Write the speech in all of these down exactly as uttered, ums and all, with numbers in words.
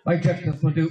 Mic check, test one, two.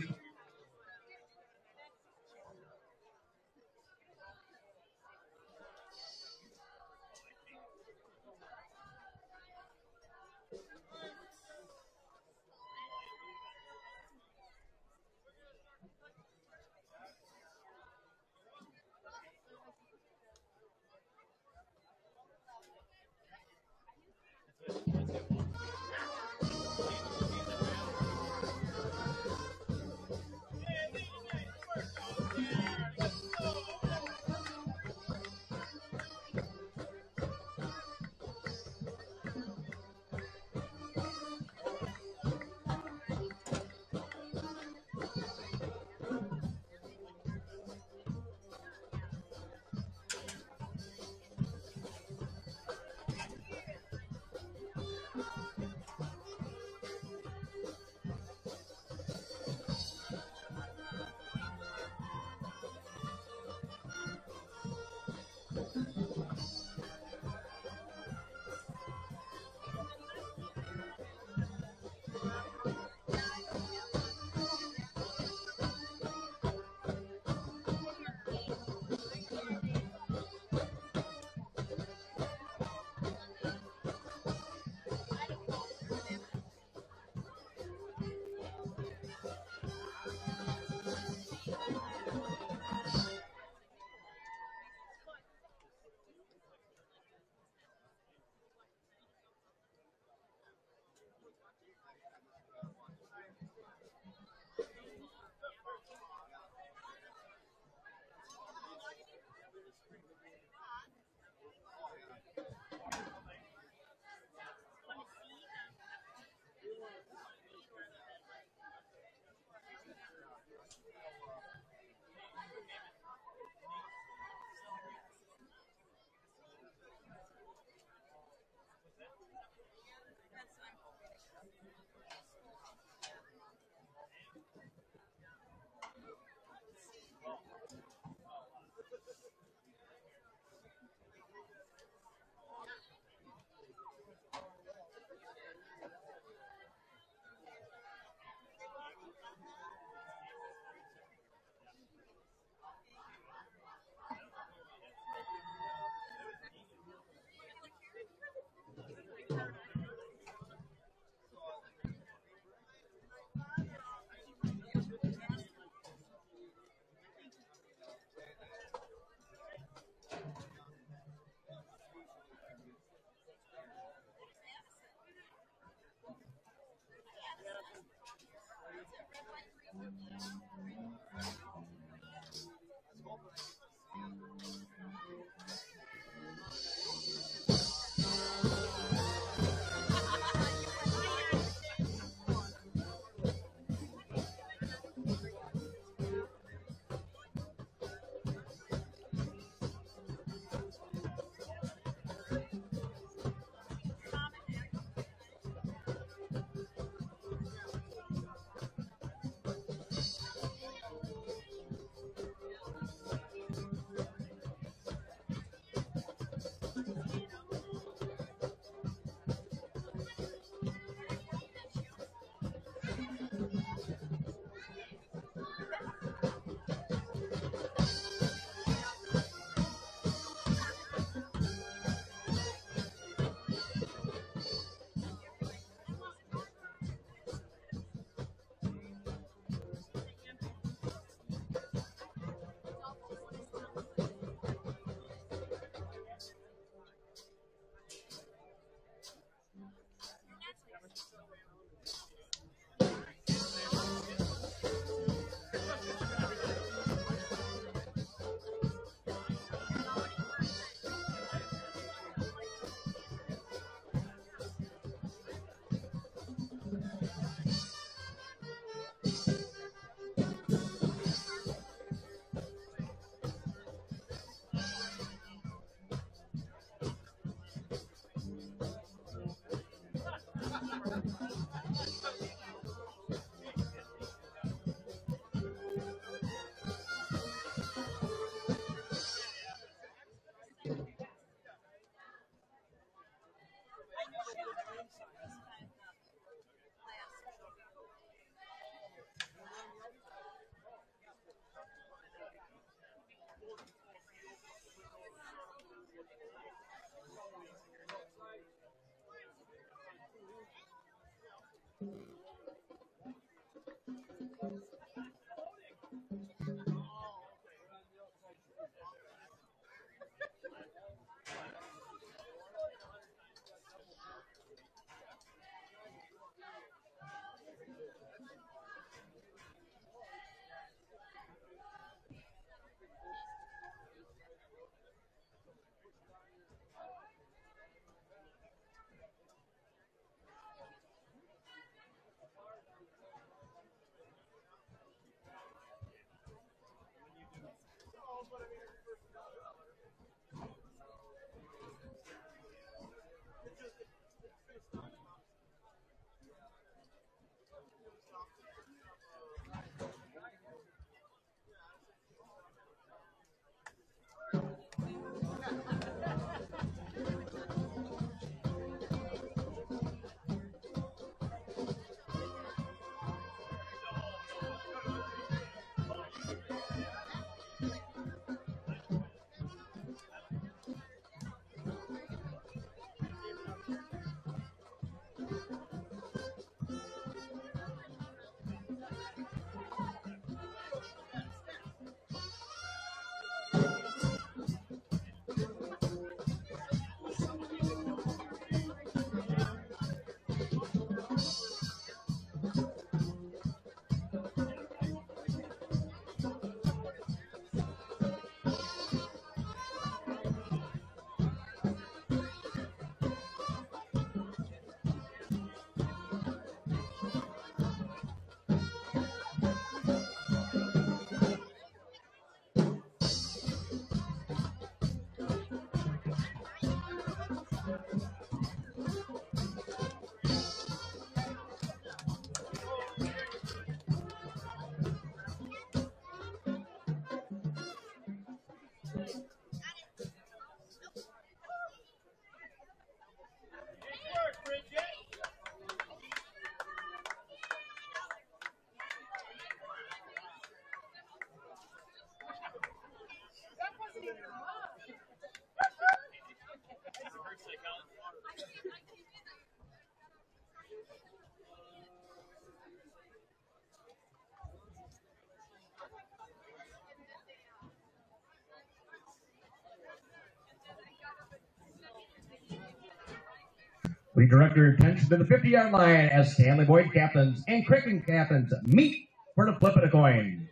We direct your attention to the fifty-yard line as Stanley Boyd captains and Creighton captains meet for the flip of the coin.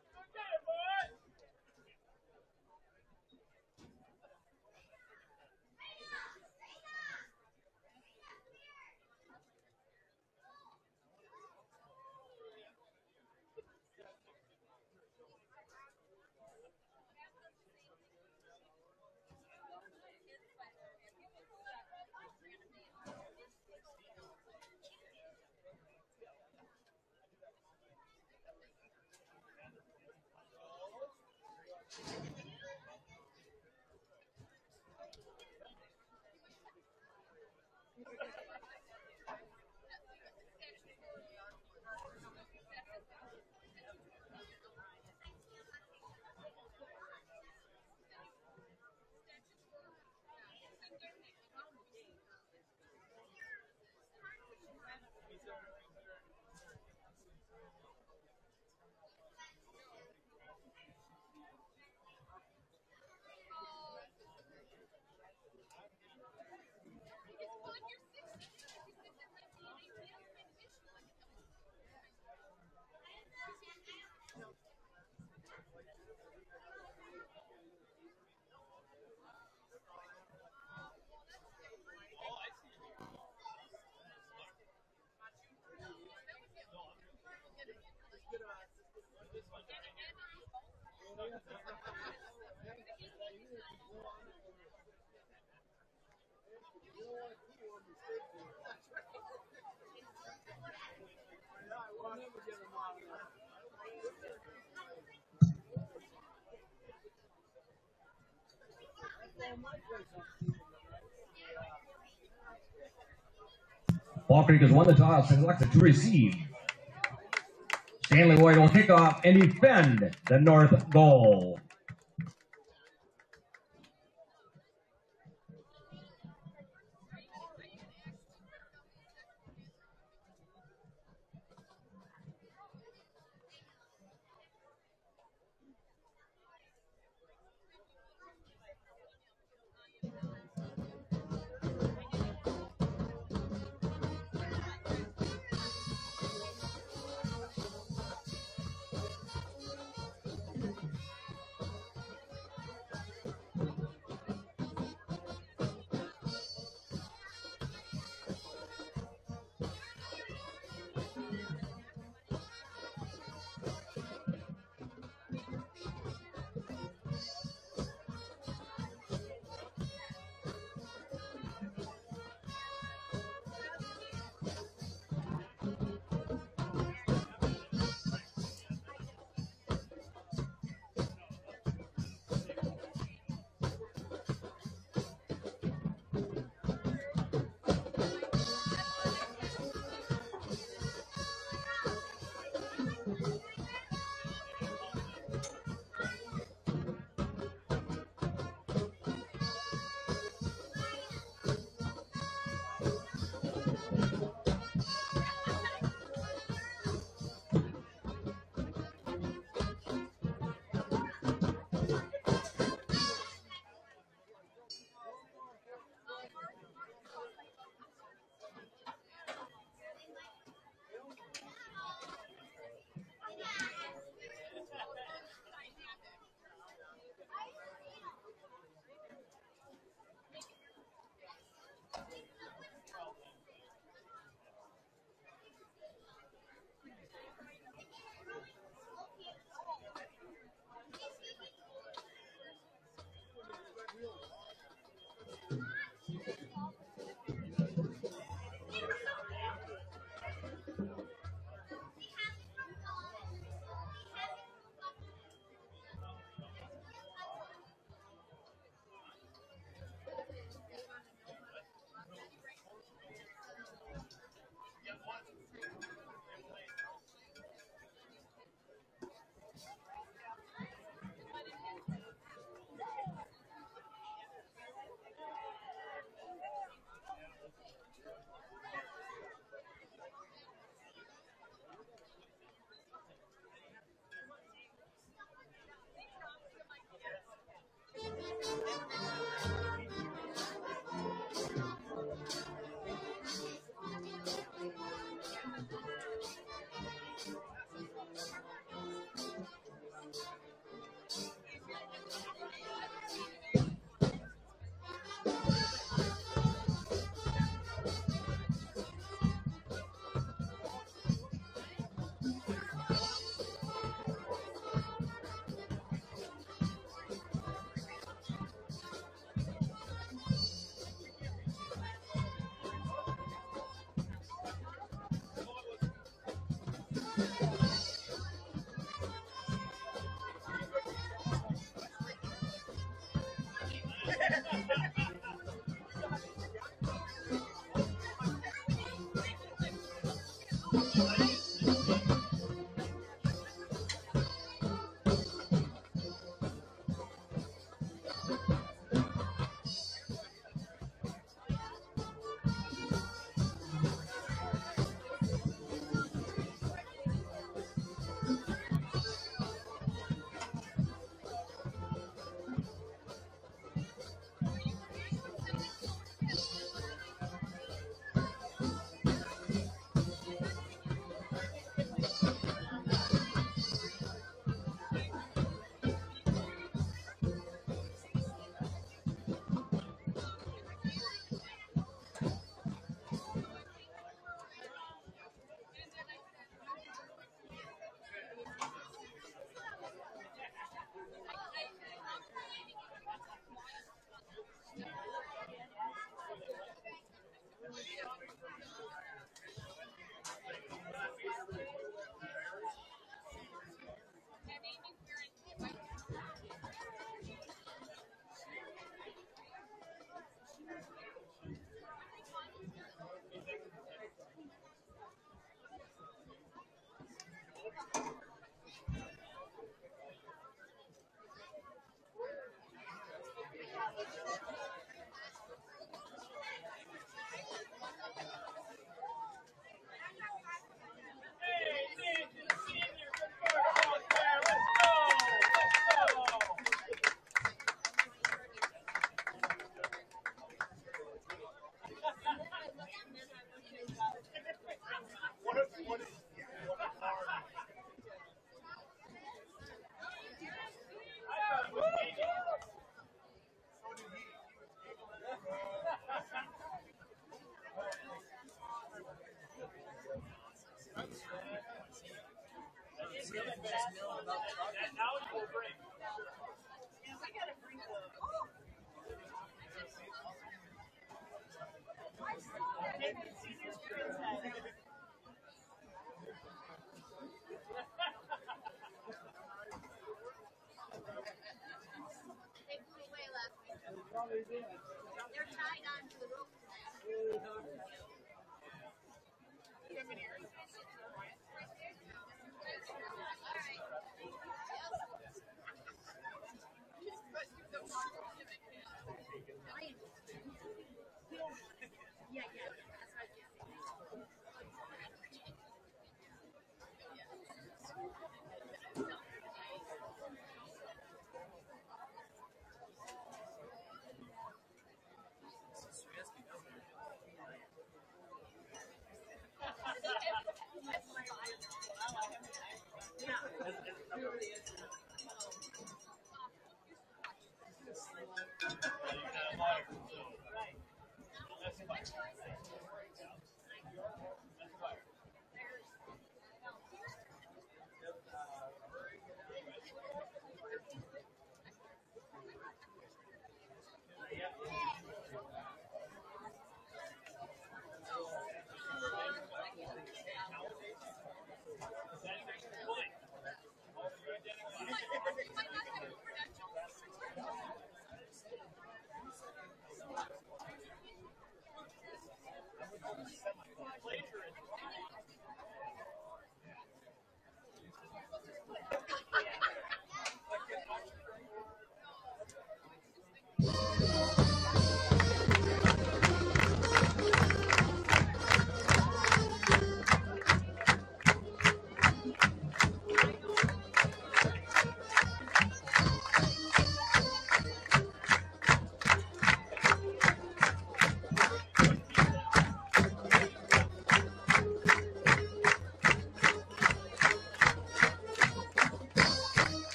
Fall Creek has won the toss and elected to receive. Stanley Boyd will kick off and defend the north goal.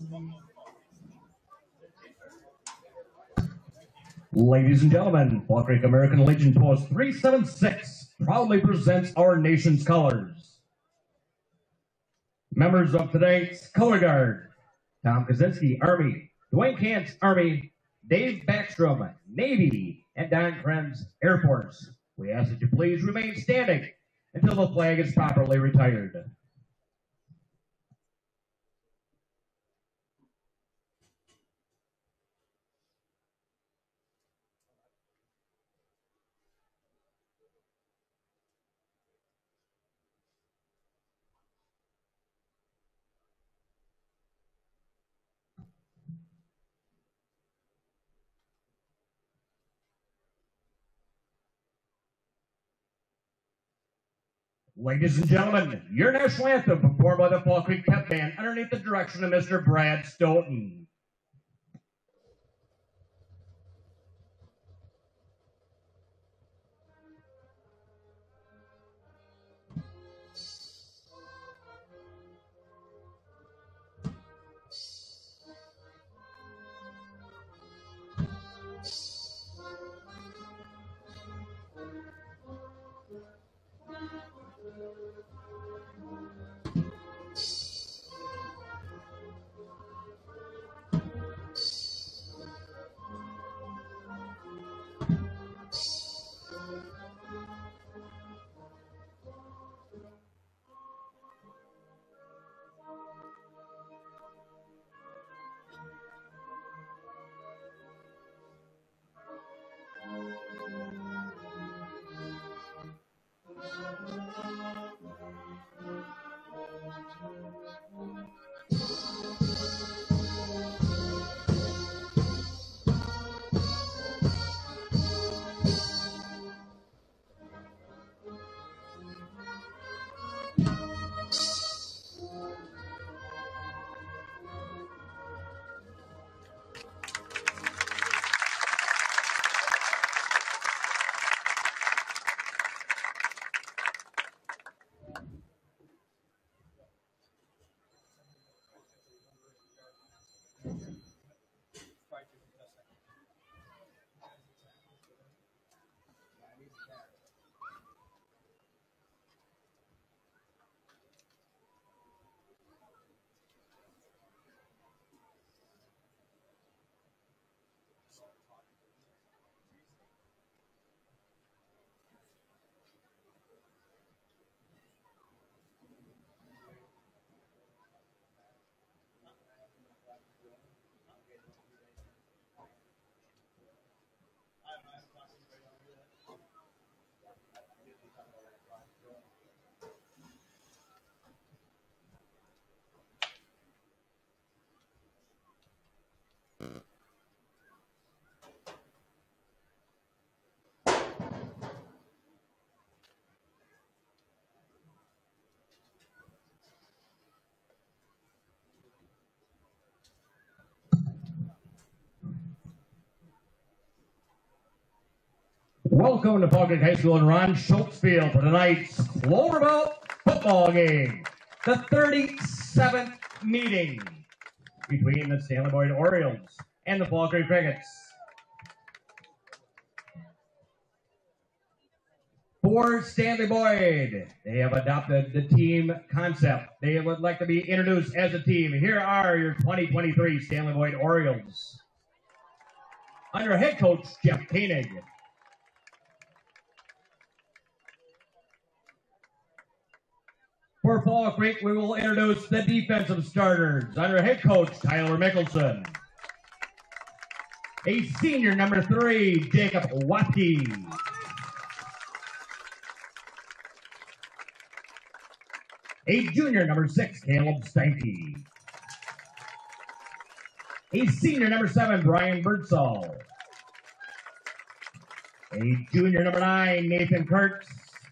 Ladies and gentlemen, Fall Creek American Legion Post three seven six proudly presents our nation's colors. Members of tonight's color guard: Tom Kaczynski, Army; Dwayne Kantz, Army; Dave Backstrom, Navy; and Don Krenz, Air Force. We ask that you please remain standing until the flag is properly retired. Ladies and gentlemen, your national anthem performed by the Fall Creek Pep Band underneath the direction of Mister Brad Stoughton. Welcome to Fall Creek High School in Ron Schultz Field for tonight's Clover Belt football game. The thirty-seventh meeting between the Stanley Boyd Orioles and the Fall Creek Crickets. For Stanley Boyd, they have adopted the team concept. They would like to be introduced as a team. Here are your twenty twenty-three Stanley Boyd Orioles. Under head coach Jeff Koenig. For Fall Creek, we will introduce the defensive starters under head coach Tyler Mickelson. A senior number three, Jacob Watke. A junior number six, Caleb Steinke. A senior number seven, Brian Birdsall. A junior number nine, Nathan Kurtz.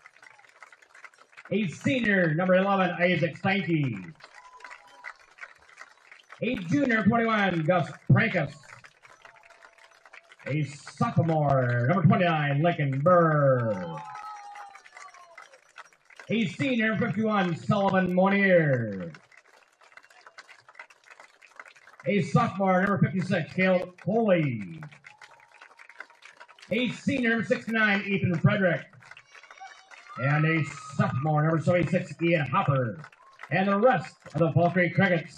A senior number eleven, Isaac Steinke. A junior twenty-one, Gus Prankus. A sophomore number twenty-nine, Lincoln Burr. A senior fifty-one, Sullivan Monier. A sophomore, number fifty-six, Caleb Foley. A senior, number sixty-nine, Ethan Frederick. And a sophomore, number seventy-six, Ian Hopper. And the rest of the Fall Creek Crickets.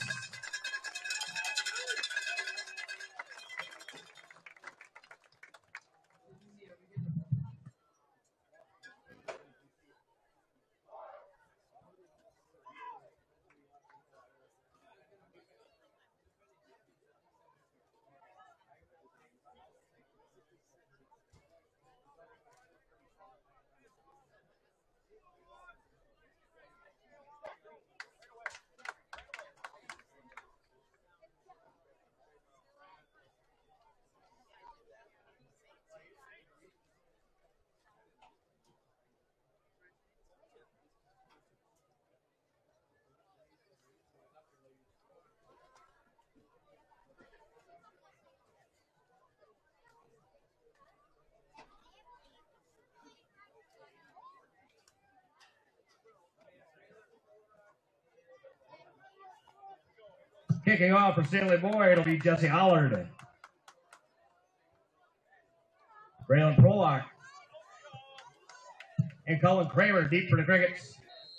Kicking off for Stanley Boyd, it'll be Jesse Hollard. Braylon Prolock. And Colin Kramer deep for the Crickets.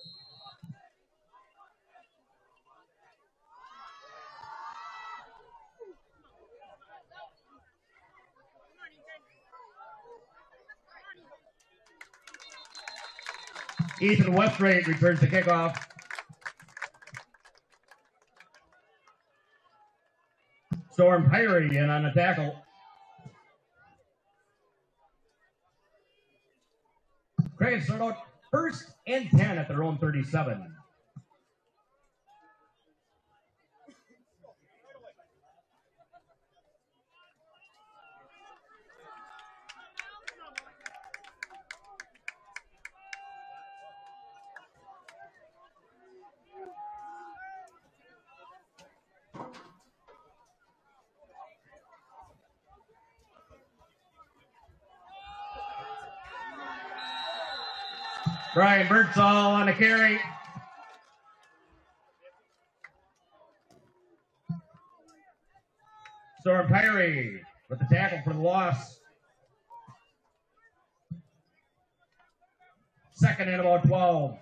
Ethan Westrate returns the kickoff. Storm Pyrie in on the tackle. Crickets start out first and ten at their own thirty-seven. Brian Birdsall on the carry. Storm Pyrie with the tackle for the loss. Second and about twelve.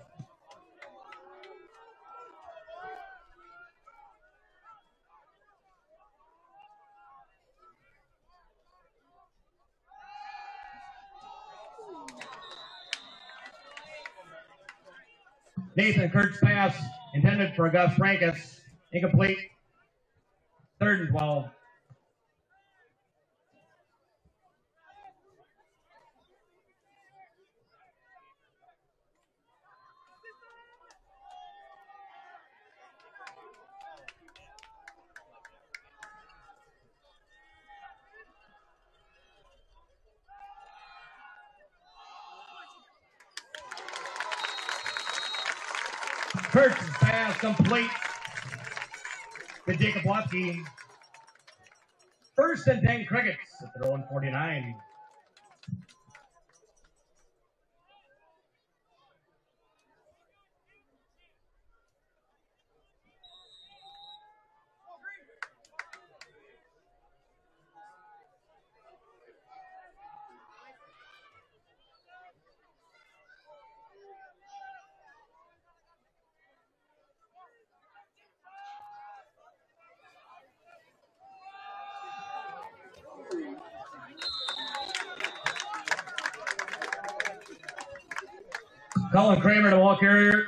Nathan Kurt's pass intended for Gus Frankus. Incomplete. Third and twelve. Kurt's pass complete to Jacob Watsky. First and ten Crickets at their own forty-nine. Colin Kramer, the ball carrier.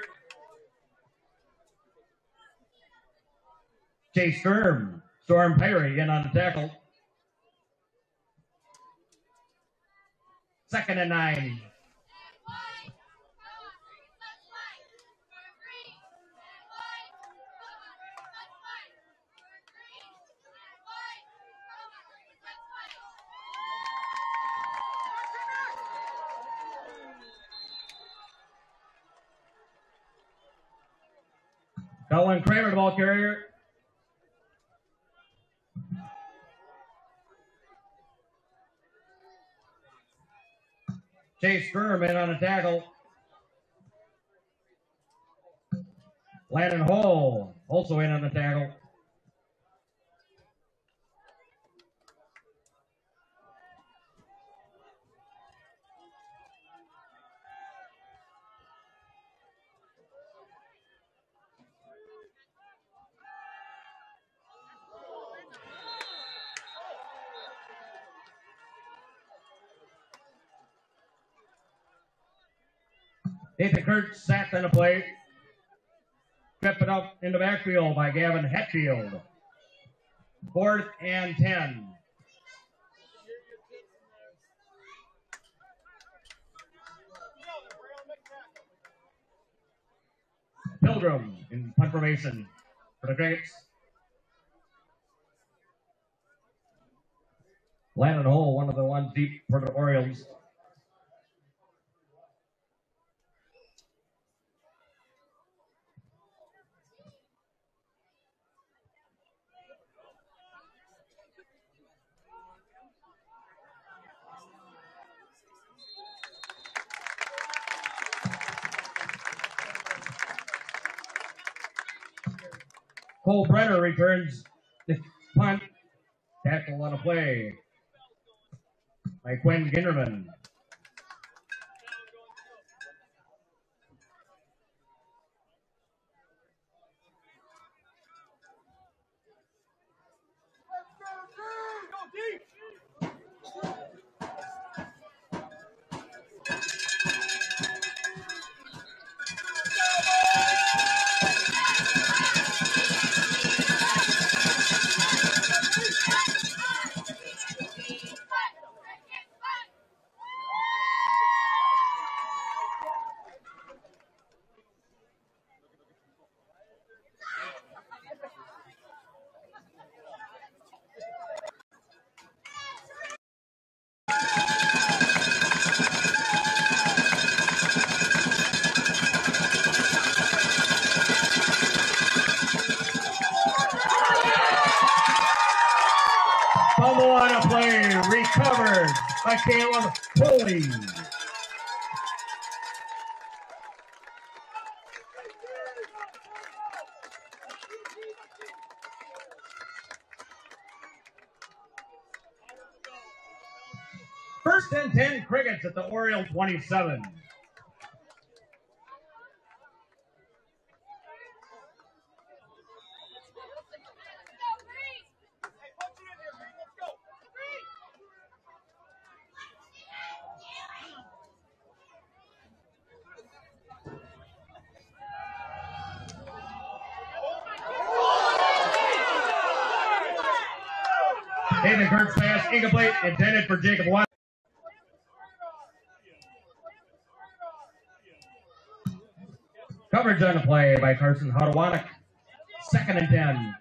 Chase Sturm, Storm Pyrie in on the tackle. Second and nine. Colin Kramer, the ball carrier. Chase Sturm in on a tackle. Landon Hall also in on the tackle. Nathan Kurtz sacked on the play. Trip it up in the backfield by Gavin Hetfield. Fourth and ten. Pilgrim in punt formation for the Crickets. Landon Hole, one of the ones deep for the Orioles. Cole Brenner returns the punt. Tackle on a play by Quinn Ginderman. Fumble on a play, recovered by Caleb Foley. First and ten Crickets at the Oriole twenty-seven. David Kurtz pass, incomplete, intended for Jacob White. Coverage on the play by Carson Hodowanek. Second and ten.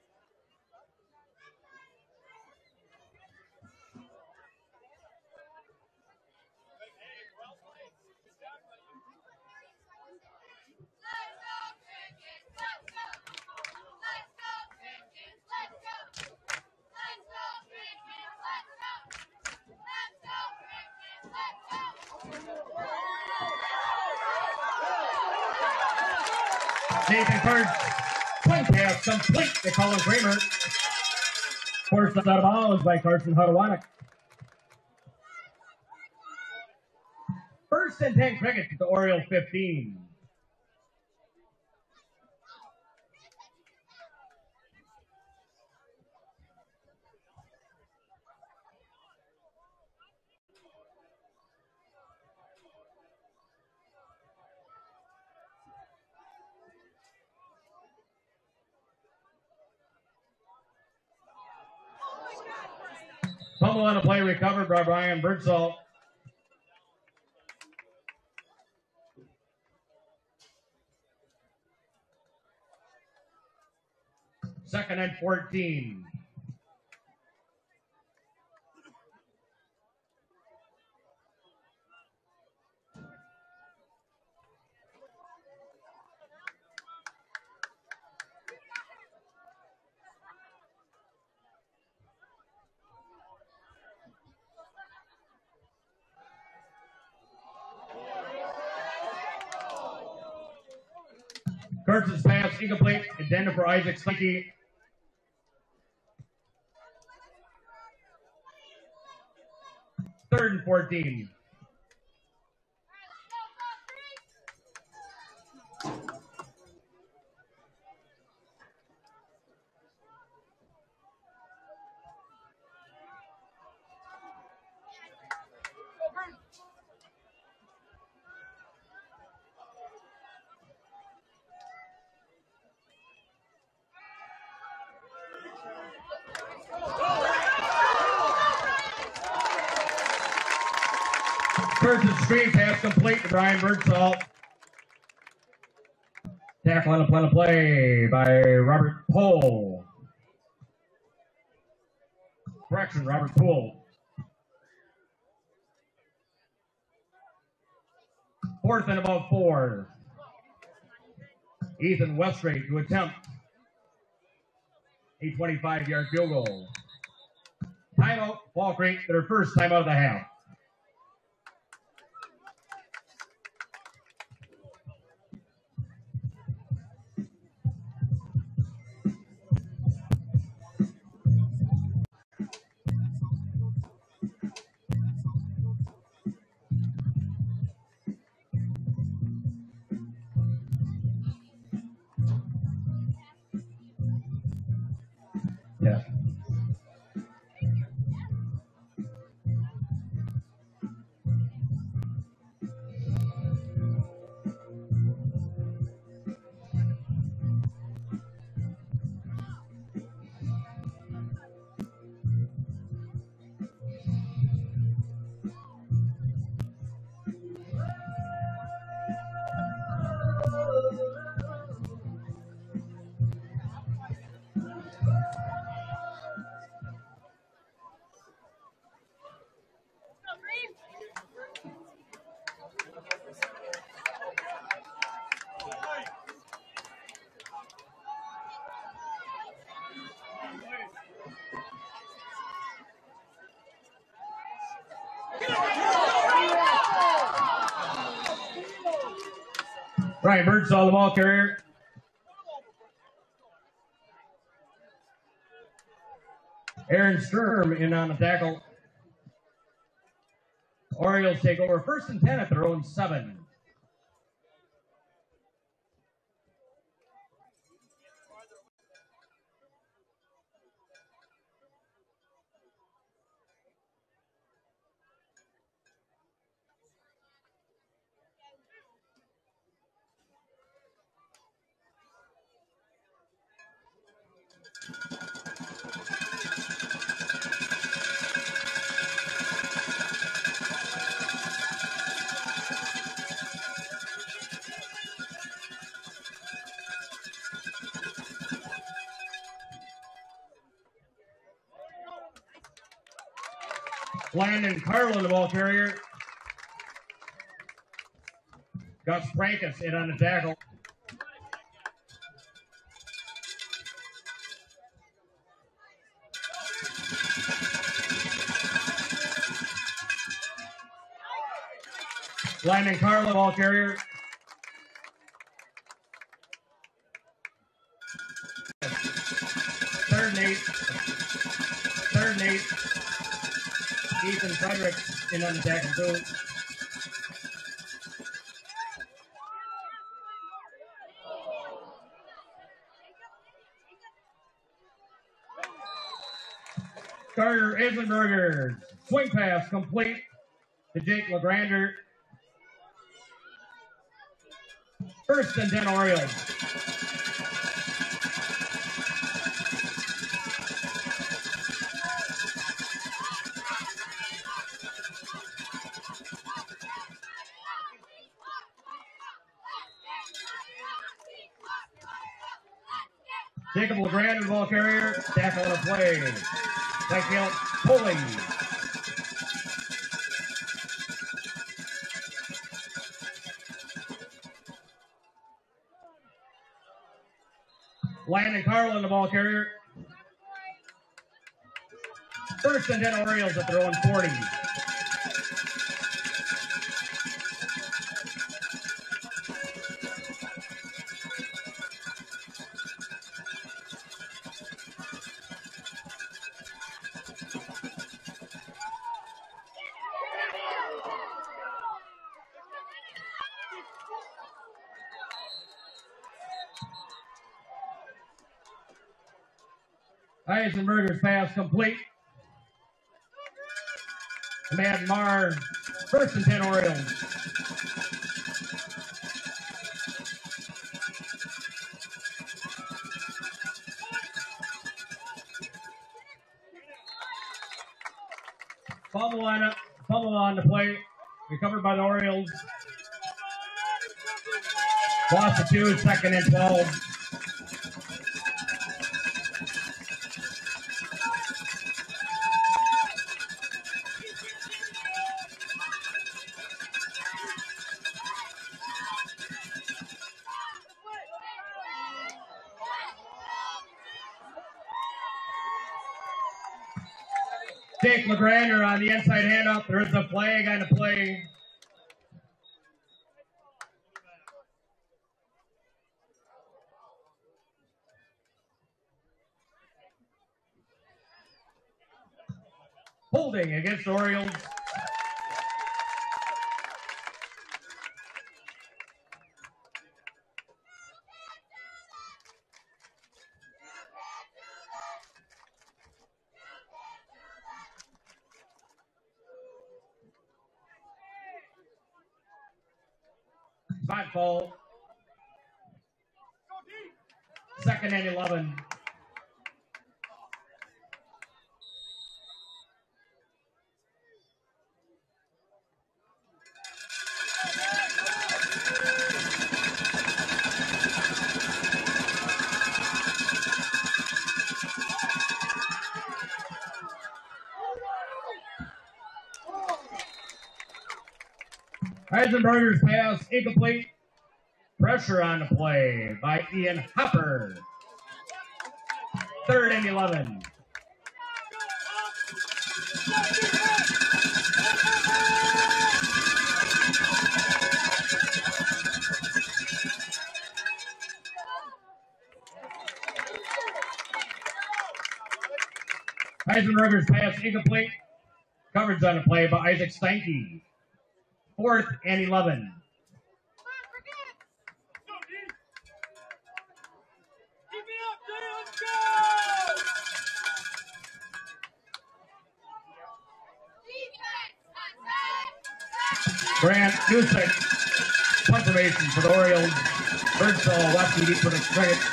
Nathan Kurtz, swing pass complete to Colin Kramer. Forced out of bounds by Carson Hodowanek. First and ten Crickets at the Oriole fifteen. Fumble on a play recovered by Brian Birdsall. Second and fourteen. Kurtz's pass incomplete, intended for Isaac Slinky. Third and fourteen. First and screen pass complete to Brian Birdsall. Tackle on a play, play by Robert Pohl. Correction, Robert Poole. Fourth and about four. Ethan Westray to attempt a twenty-five yard field goal. Timeout, Fall Creek, their first timeout of the half. Yeah. Brian Birdsall, the ball carrier. Aaron Sturm in on the tackle. Orioles take over first and ten at their own seven. Landon Carlin, the ball carrier. Gus Prankus in on the tackle. Landon Carlin, ball carrier. Third and eight. Third and eight. Ethan Frederick in on the tackle too. Carter Islenberger, swing pass complete to Jake LeGrander. First and ten Orioles. Jacob LeGrand, the ball carrier, tackle on a play. Backfield, Pulley. Landon Carlin, the ball carrier. First and ten Orioles at their own forty. Eisenberger's pass complete. Madden Marr, first and ten Orioles. Fumble on, fumble on the play recovered by the Orioles. Loss of two, second and twelve. Jake LeGrander on the inside handoff. There is a flag on the play. Holding against the Orioles. Spot ball. Second and eleven. Heisenberger's pass incomplete. Pressure on the play by Ian Hopper. Third and eleven. Heisenberger's pass incomplete. Coverage on the play by Isaac Steinke. Fourth and eleven. Grant Newsick, punt formation for the Orioles. Birdsall, Watkey deep for the Crickets.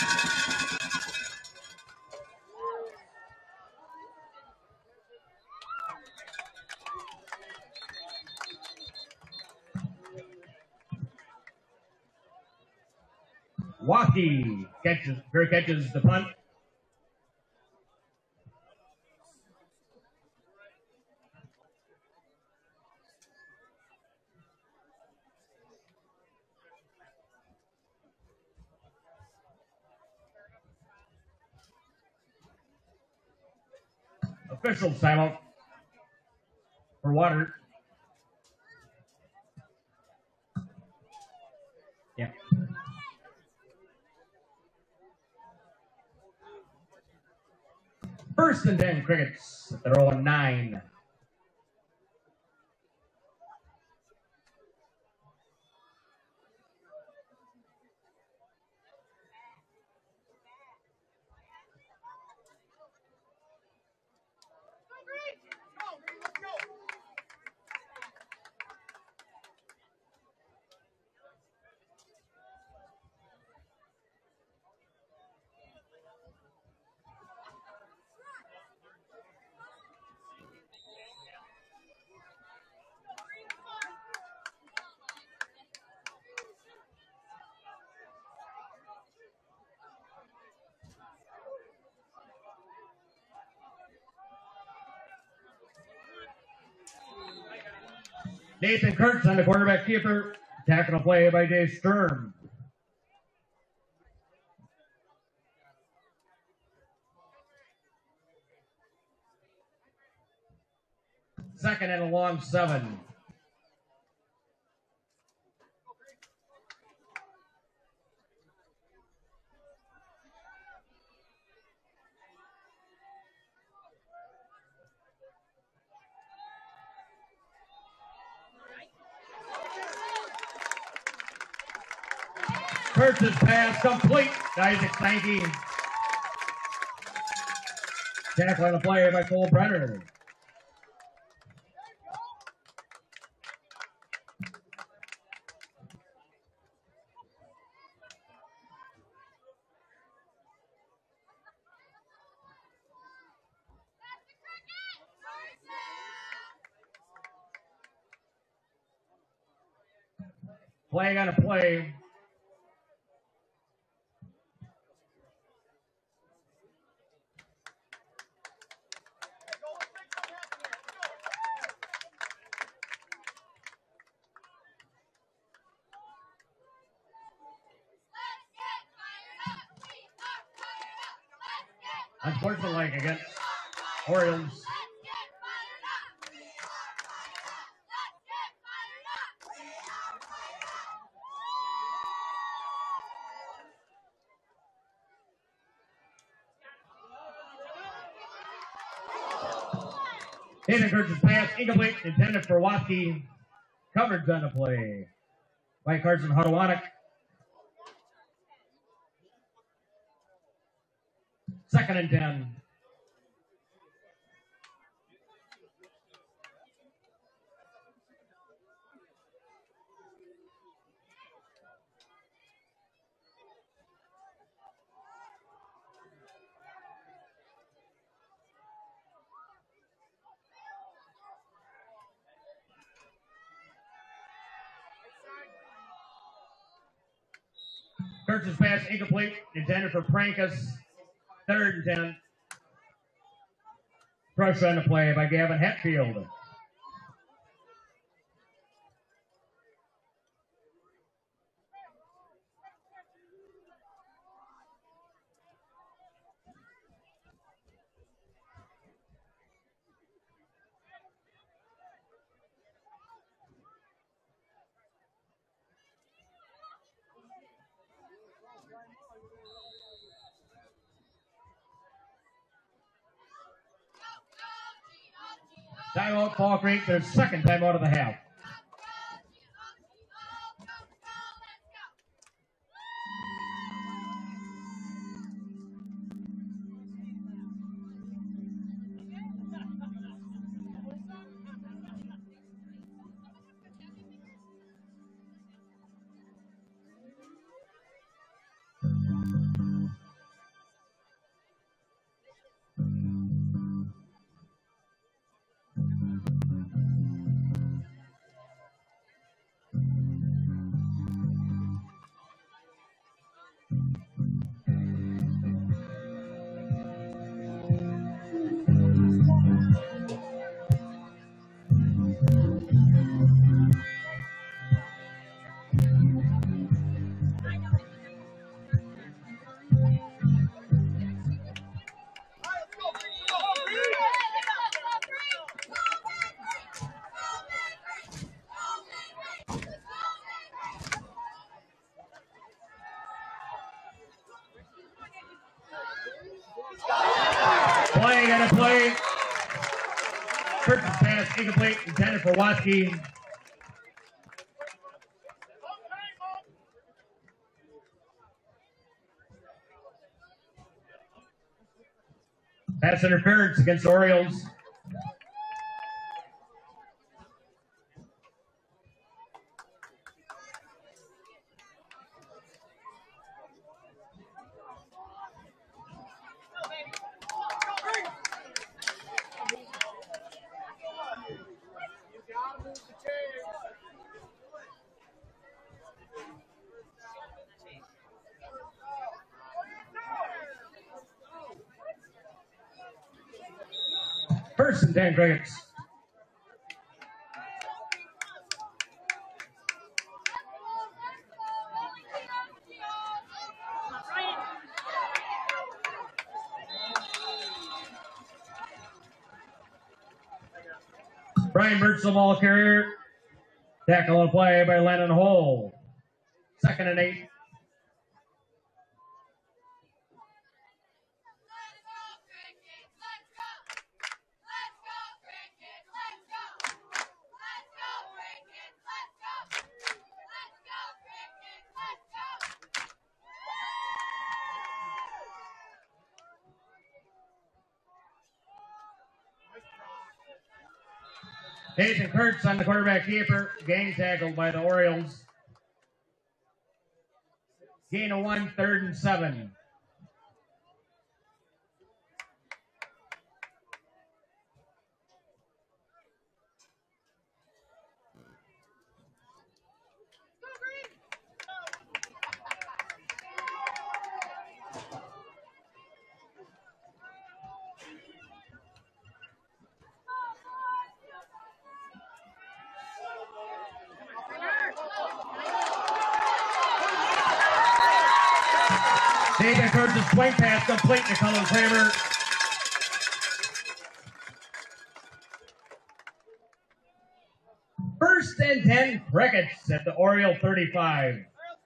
Watkey catches, Gary catches the punt. Official timeout for Water. Yeah. First and ten Crickets. They're oh and nine. Nathan Kurtz on the quarterback keeper. Tackling a play by Dave Sturm. Second and a long seven. Kurtz's pass complete. Isaac Steinke. Tackling a play by Cole Brenner. Flag on a play. Unsportsmanlike against Orioles. Nathan Kurtz's pass, incomplete, intended for Watkey. Coverage on the play by Carson Hodowanek. Second and ten. Kurtz's pass, incomplete, intended for Prankus. Third and ten. Pressure on the play by Gavin Hetfield. Timeout, Fall Creek, their second timeout of the half. Playing on a play. Kurtz's pass, incomplete, intended for Watkey. Pass interference against the Orioles. First and ten, Dragons. Brian Birdsell, ball carrier. Tackle and play by Lennon Hole. Second and eight. Nathan Kurtz on the quarterback keeper. Gang tackled by the Orioles. Gain of one, third and seven. David Kurtz's swing pass complete to Cullen Kramer. First and ten Crickets at the Oriole thirty-five.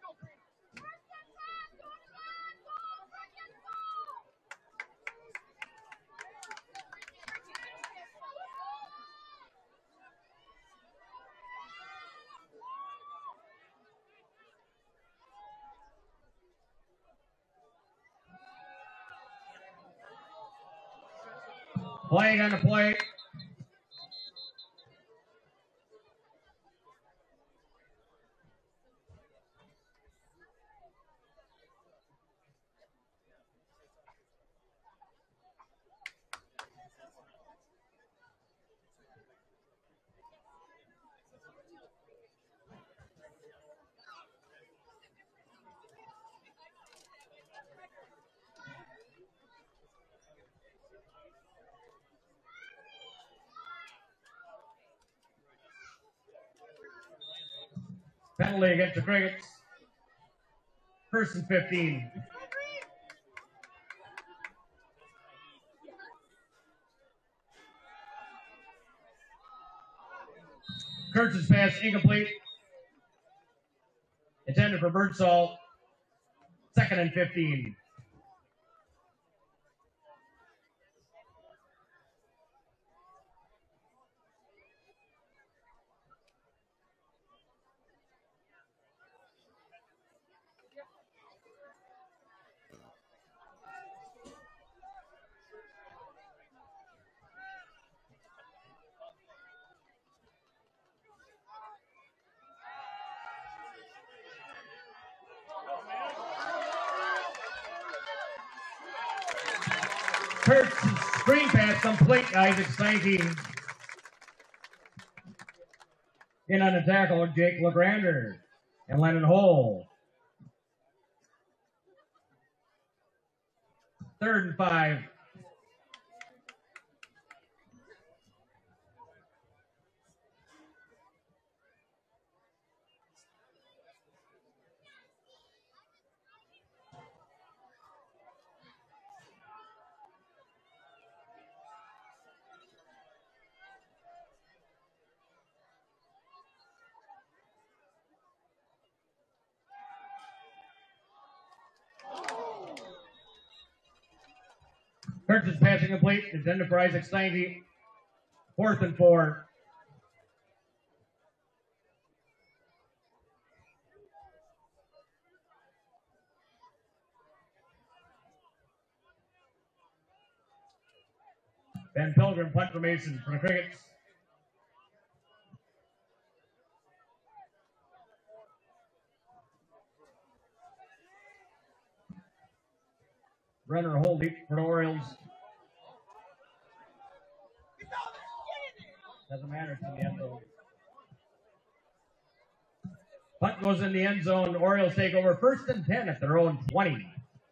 Playing on the play. Penalty against the Crickets. First and fifteen. Kurtz's pass incomplete. Intended for Birdsall. Second and fifteen. Kurtz's screen pass complete. Isaac Sankey. In on the tackle, Jake LeGrander and Lennon Hole. Third and five. Kurtz's passing complete. Intended for Isaac Steinke. Fourth and four. Ben Pilgrim punt formation for the Crickets. Runner hold deep for the Orioles. Doesn't matter, it's in the end zone. Punt goes in the end zone. Orioles take over first and ten at their own twenty.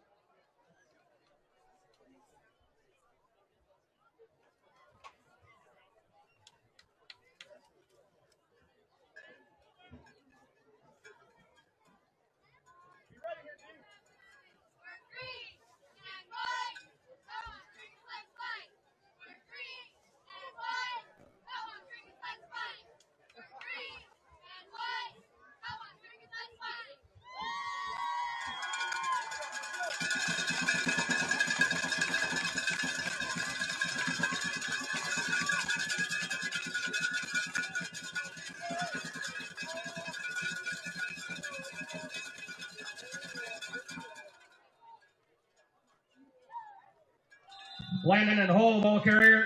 Landon and Hole, ball carrier.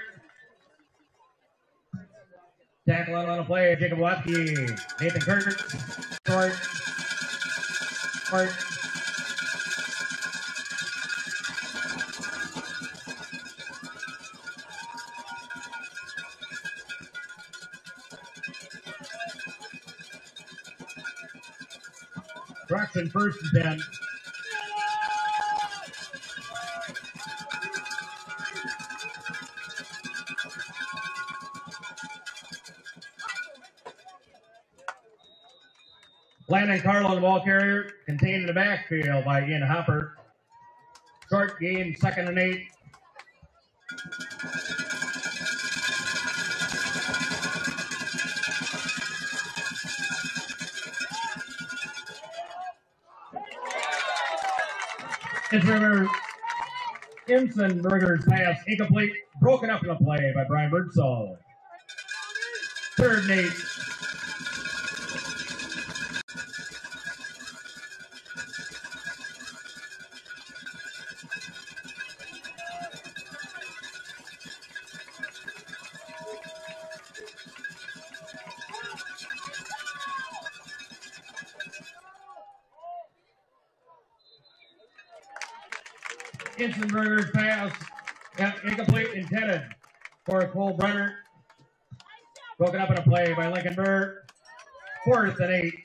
Tackle out on a play, Jacob Watkey. Nathan Kurtz. Short. Short. Broxton first and ten. Landon Carlo, the ball carrier, contained in the backfield by Ian Hopper. short gain, second and eight. Insenberger, Insenberger's pass incomplete, broken up in the play by Brian Birdsall. Third and eight. Insenberger's pass incomplete, intended for Cole Brenner. Broken up in a play by Lincoln Bird. Fourth and eight.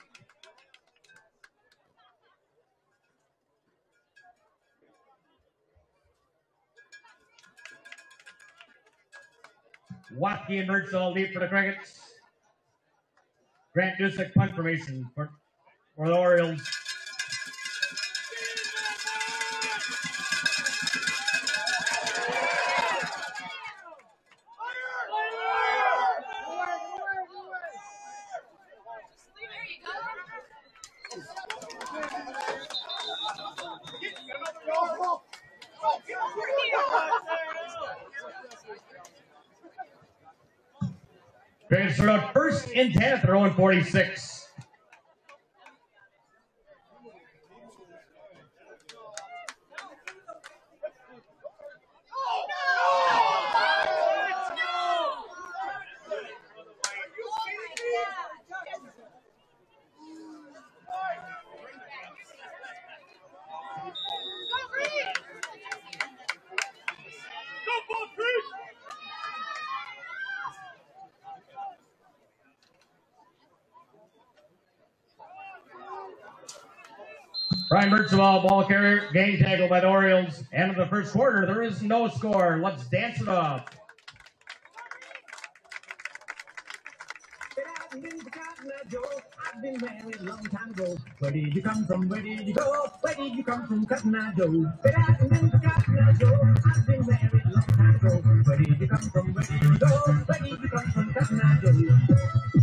Watke and Birdsall deep for the Crickets. Grant Dusick punt formation for, for the Orioles. Crickets start out first and ten at their own forty-six. Brian Birdsall, ball carrier, game tackle by the Orioles. End of the first quarter, there is no score. Let's dance it up. I've been married a long time ago. Where did you come from? Where did you go? Where did you come from? Cotton Eye Joe. But I remember Cotton Eye Joe. I've been married a long time ago. Where did you come from? Where did you go? Where did you come from? Cotton Eye Joe.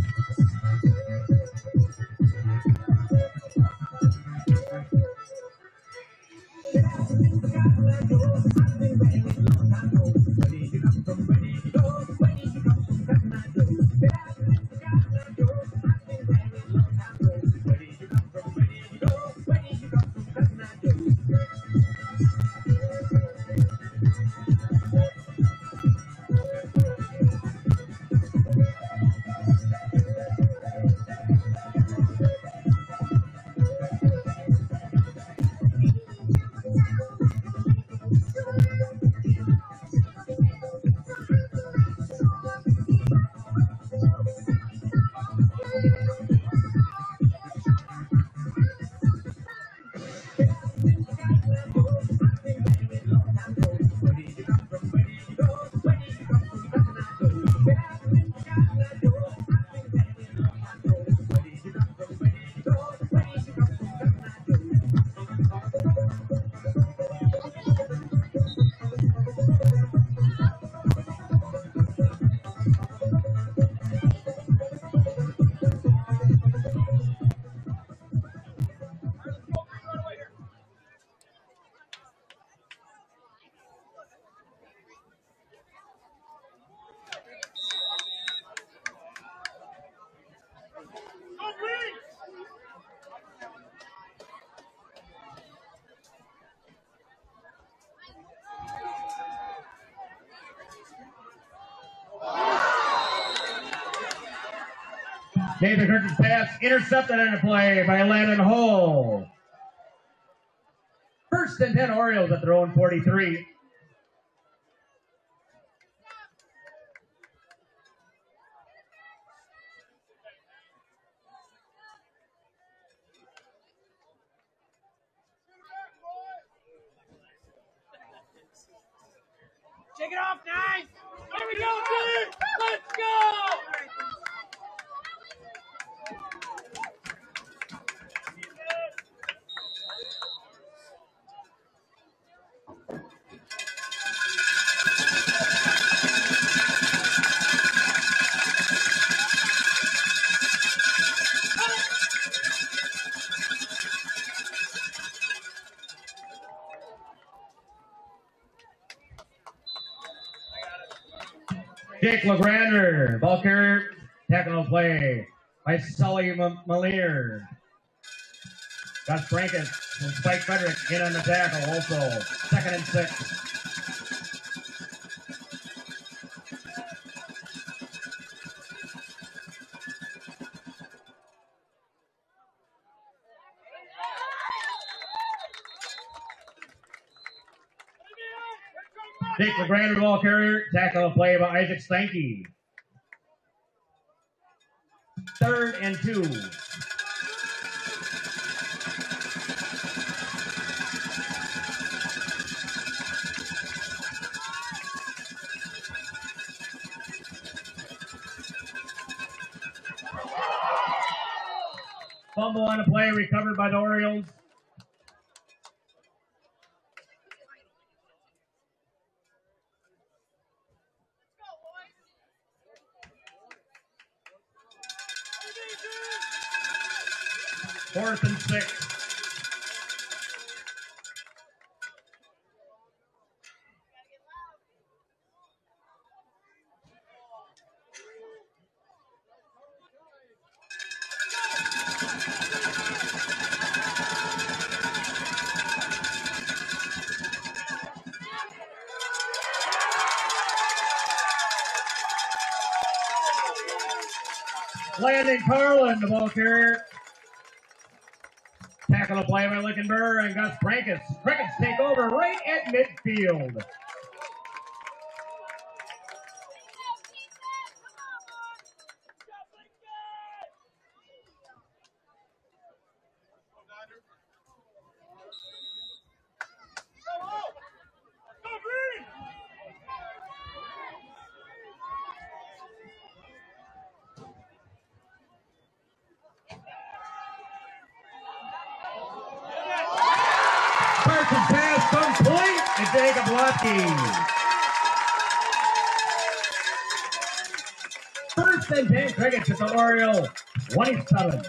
Nathan Kirk's pass intercepted in a play by Landon Hull. First and ten Orioles at their own forty-three. Shake it off, nice! Here we go, dude! Let's go! Jake LeGrander, ball carrier, tackle play by Sully Malier. Gus Brankus and Spike Frederick in on the tackle also. Second and six. Jake LeGrander, the ball carrier, tackle play by Isaac Stanky. Third and two. Fumble on the play, recovered by the Orioles. Fourth and six. Landon Carlin, the ball carrier. Tackle a play by Lickenberg and Gus Brankus. Crickets take over right at midfield. Jacob Lucky. First and ten Crickets at the Oriole twenty-seven.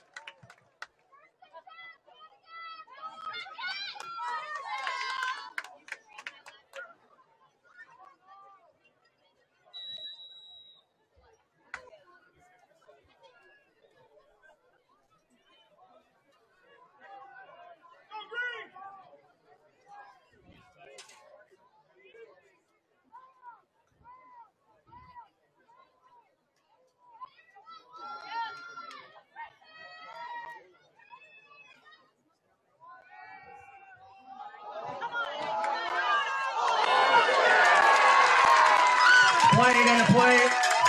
Playing and a play.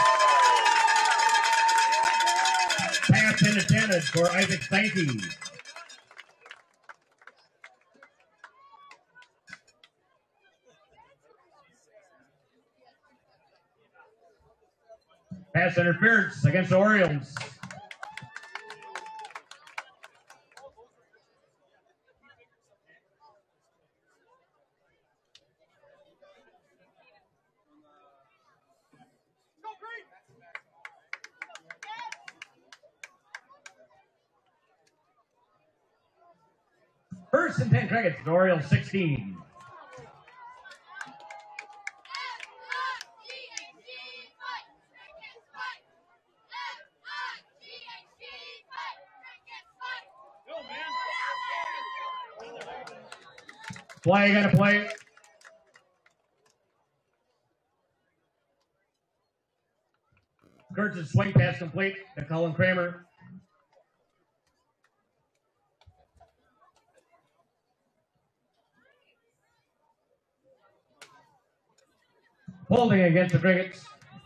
Pass intended for Isaac Stanky. Pass interference against the Orioles. First and ten Crickets, the Orioles sixteen. Play, gonna play. Kurtz's swing pass complete to Colin Kramer. Holding against the Crickets.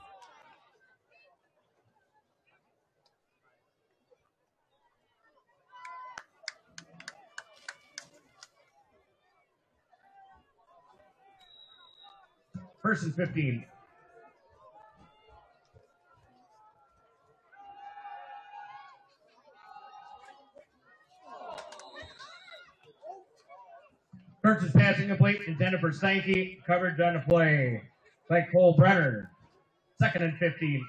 First and fifteen. Kurtz's passing complete, intended for Stanky. Coverage on the play by Cole Brenner. Second and fifteen.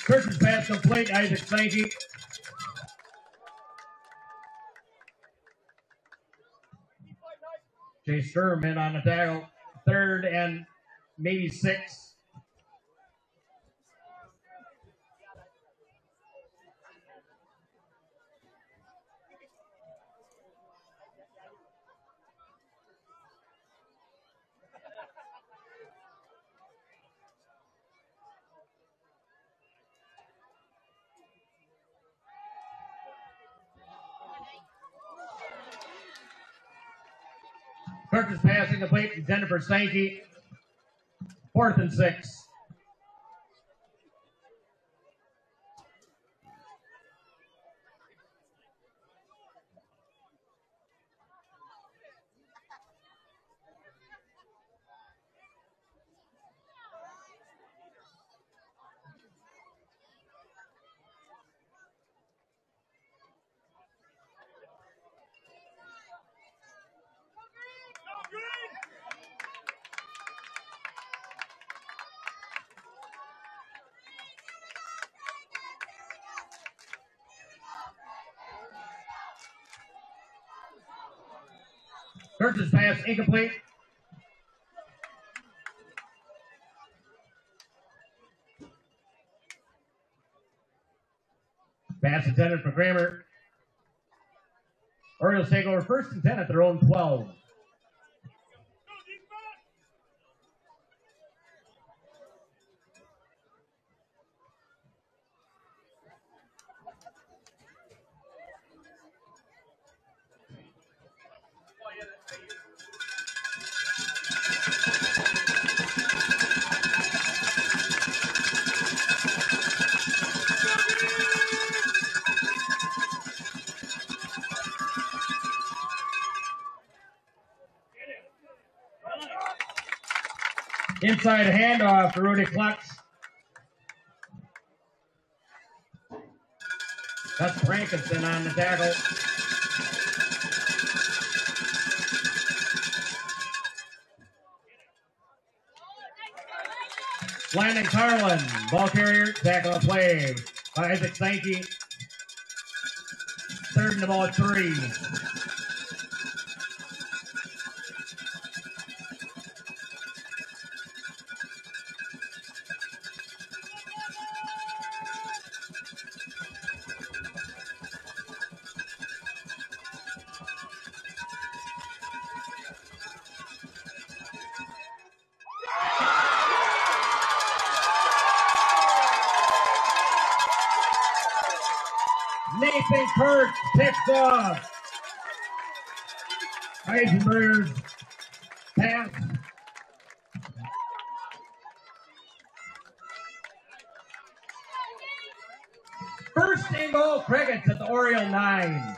Kurtz's pass complete. Isaac Sankey. Chase Sturm in on the tackle. Third and maybe six. Kurtz's pass incomplete. Intended for Sankey. Fourth and six. Kurtz's pass incomplete. Pass intended for Kramer. Orioles take over first and ten at their own twelve. Inside handoff to Rudy Klutz. That's Frankenson on the tackle. Landon Carlin, ball carrier, tackle and play by Isaac Sankey. Third and about three. Nathan Kurtz picks off Eisenberg's pass. First and goal, Crickets at the Oriole nine.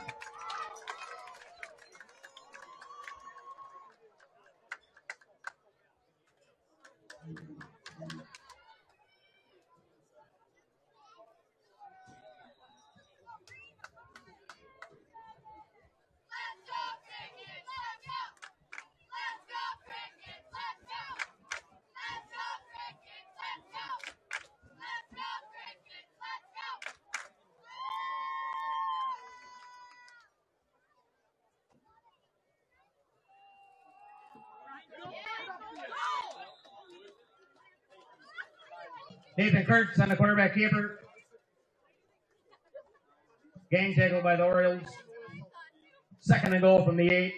Nathan Kurtz on the quarterback keeper. Gang tackle by the Orioles. Second and goal from the eight.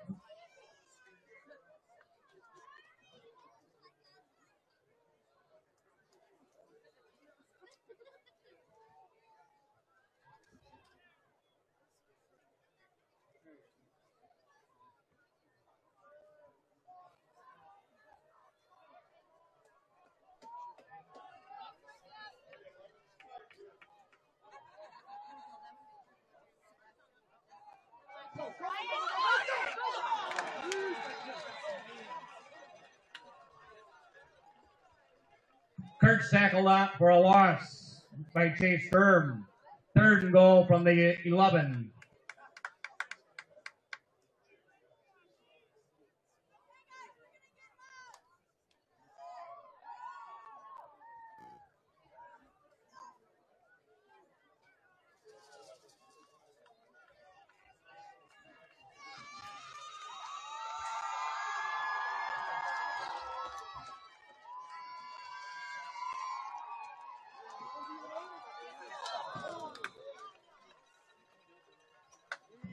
Kurtz tackled out for a loss by Chase Sturm. Third and goal from the eleven.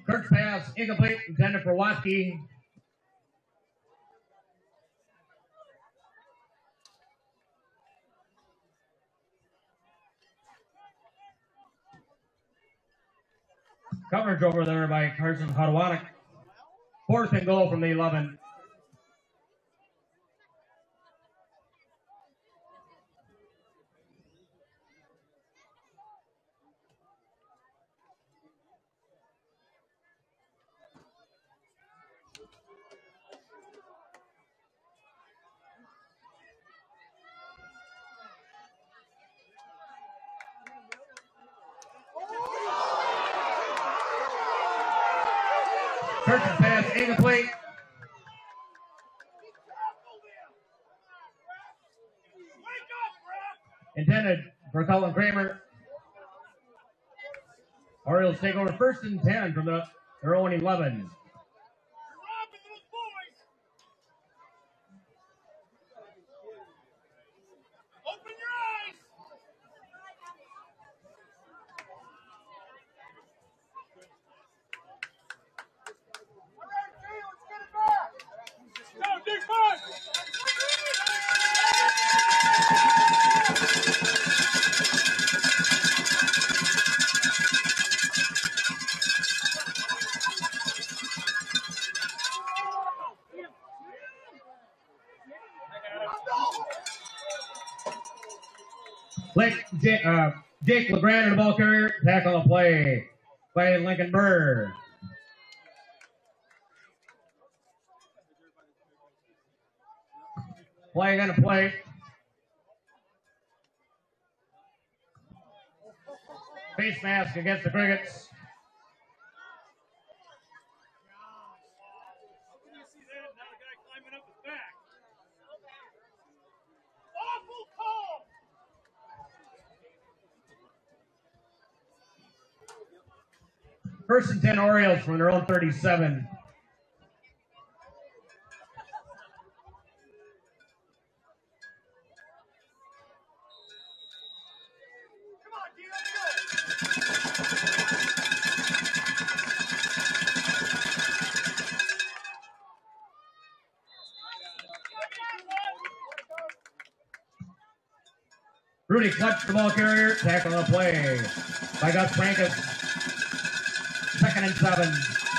Kirk's pass incomplete, intended for Watkey. Coverage over there by Carson Hodowanek. Fourth and goal from the eleven. Kirk's pass incomplete. Intended for Colin Kramer. Orioles take over first and ten from the, their own eleven. Open your eyes. Go, Dick Buck. Blake, J- uh, Jake LeGrand, the ball carrier, tackle the play by Lincoln Burr. Play gonna play. Face mask against the Crickets. How can you see that? Now the guy climbing up his back. Awful call. First and ten Orioles from their own thirty-seven. Come on, D, let's go. Rudy Clutch, the ball carrier, tackle the play by Gus Frankus. Second and seven.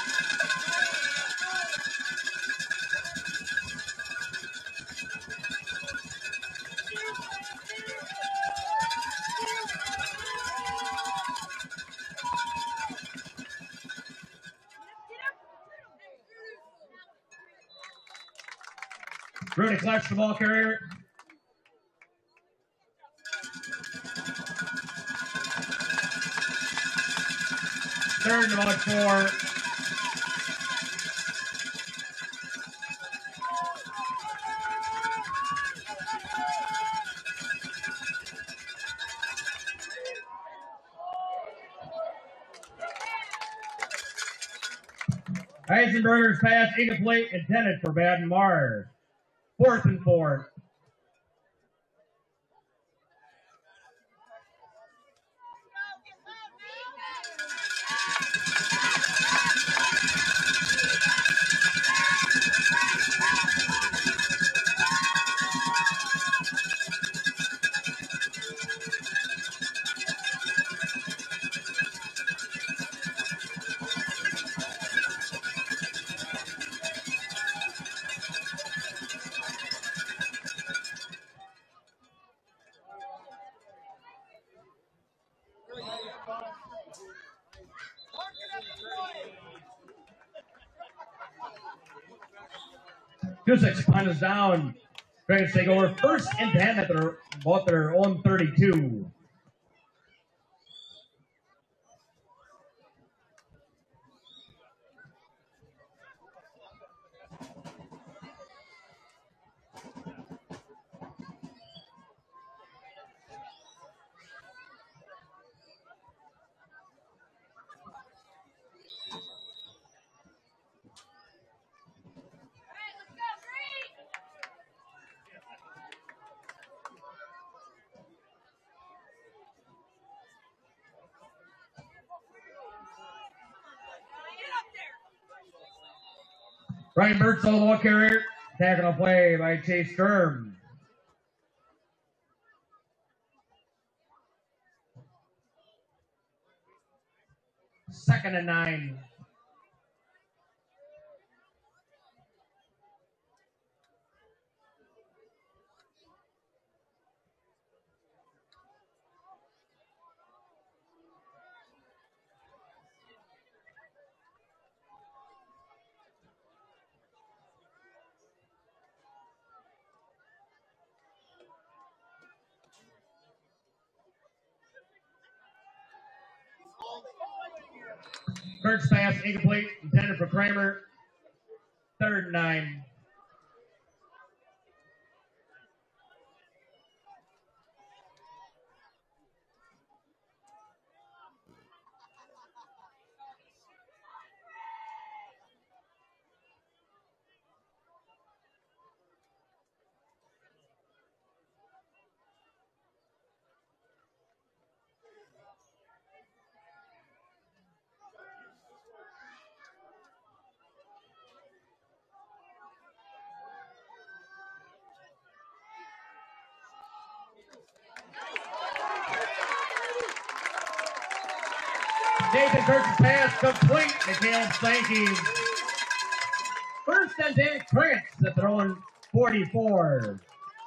Rudy Clutch, the ball carrier. Third and about four. Eisenberger's pass incomplete, intended for Baden Mars. Fourth and four. Cusick's punt is down. Dragons take over first and ten at their, about their own thirty-two. Ryan Burt, solo ball carrier. Tackle play by Chase Sturm. Second and nine. Kurt's pass incomplete, intended for Kramer. Third and nine. Nathan Kurt's pass complete to Caleb Sankey. First and ten, Krantz at their own forty-four.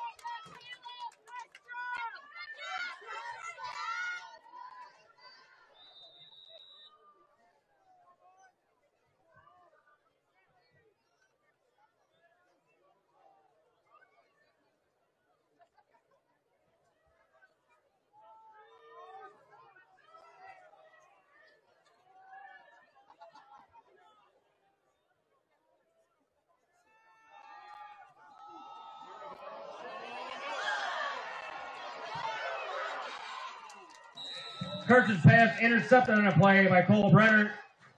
Kurtz's pass intercepted on a play by Cole Brenner.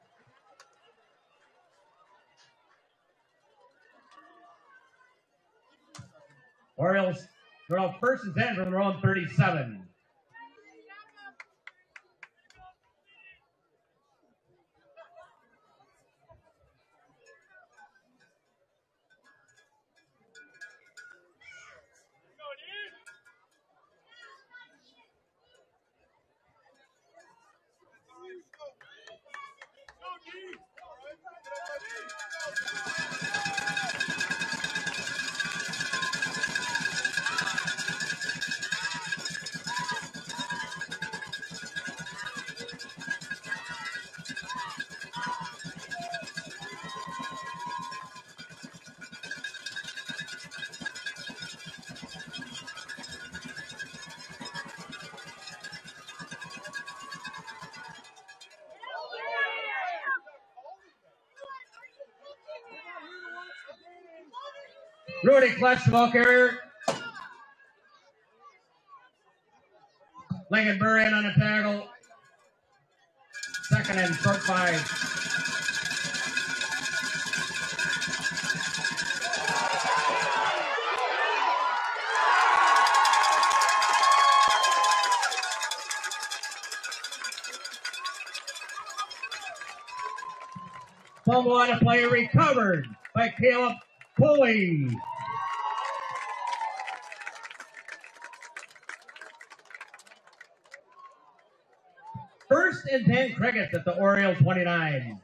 Orioles throw first and ten from their own thirty-seven. Rudy Clutch, the ball carrier. Lincoln Burr in on a tackle. Second and short five. Fumble on a play recovered by Caleb Pulley. First and ten, Crickets at the Oriole twenty-nine.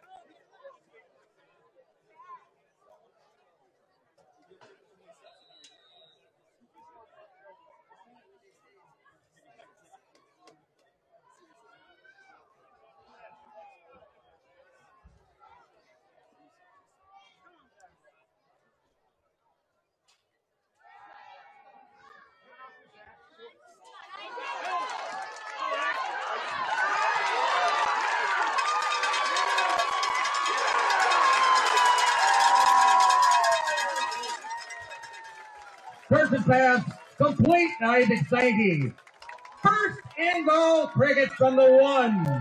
First pass complete to Isaac Sankey. First and goal, Crickets from the one.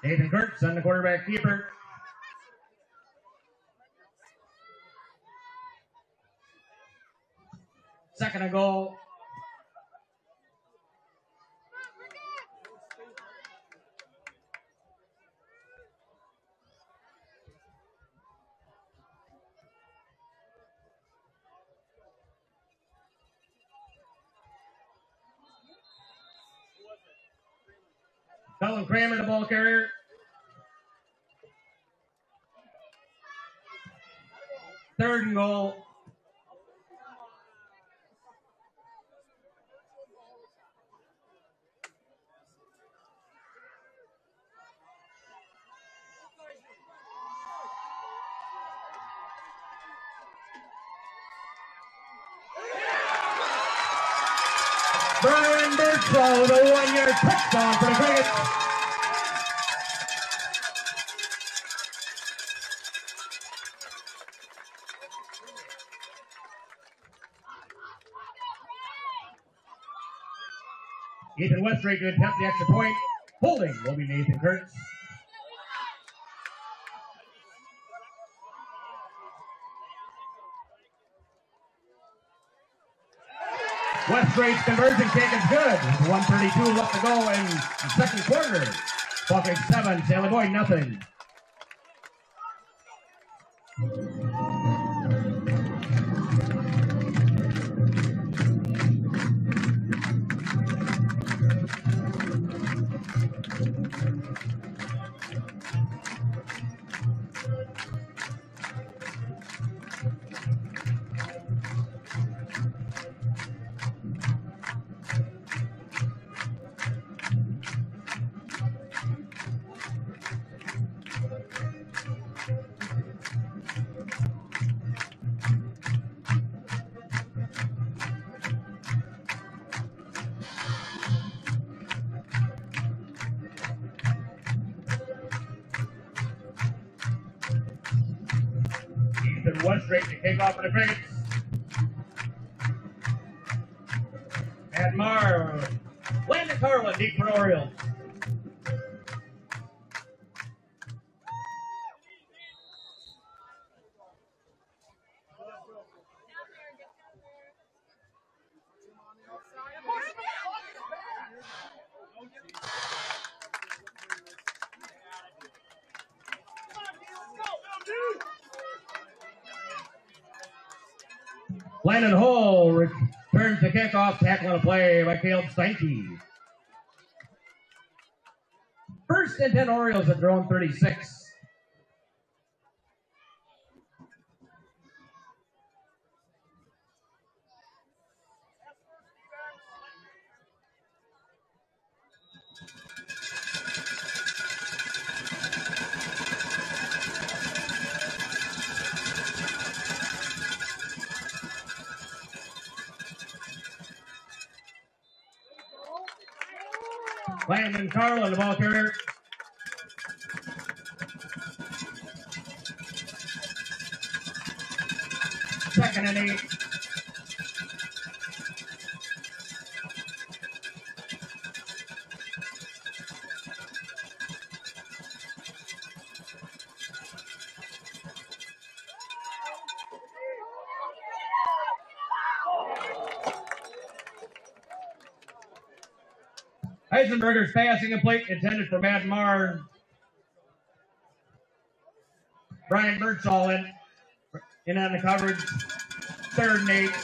Nathan Kurtz on the quarterback keeper. Second and goal. Colin Kramer, the ball carrier. Third and goal. Brian Birdsall, the one-yard touchdown for the Crickets. Ethan Westrate to attempt the extra point. Holding will be Nathan Kurtz. Westrate's conversion kick is good. With one thirty-two left to go in the second quarter. Buckeye seven, Salem Boyd nothing. Westrate to kick off for the Crickets. And Marr, Landon Carlin, deep for Orioles. Landon Hall returns the kickoff, tackle on a play by Caleb Steinke. First and ten Orioles at their own thirty-six. Landon Carlin, the ball carrier. Second and eight. Heisenberger's passing complete, intended for Matt Marr. Brian Birdsall in, in on the coverage. Third and eight.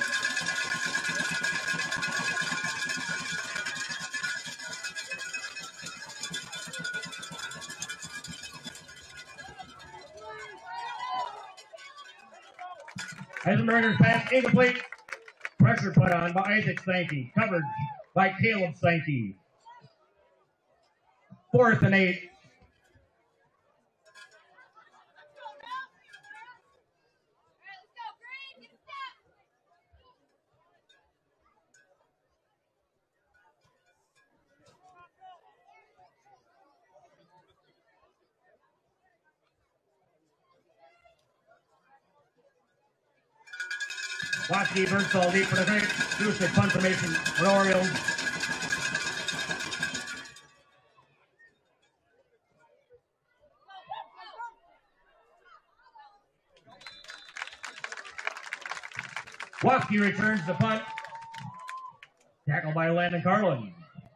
Heisenberger's pass incomplete. Pressure put on by Isaac Steinke. Coverage by Caleb Steinke. Fourth and eight. Watsky, Birdsall deep for the Crickets. Brewster punt formation for Orioles. Waskey returns the punt. Tackled by Landon Carlin.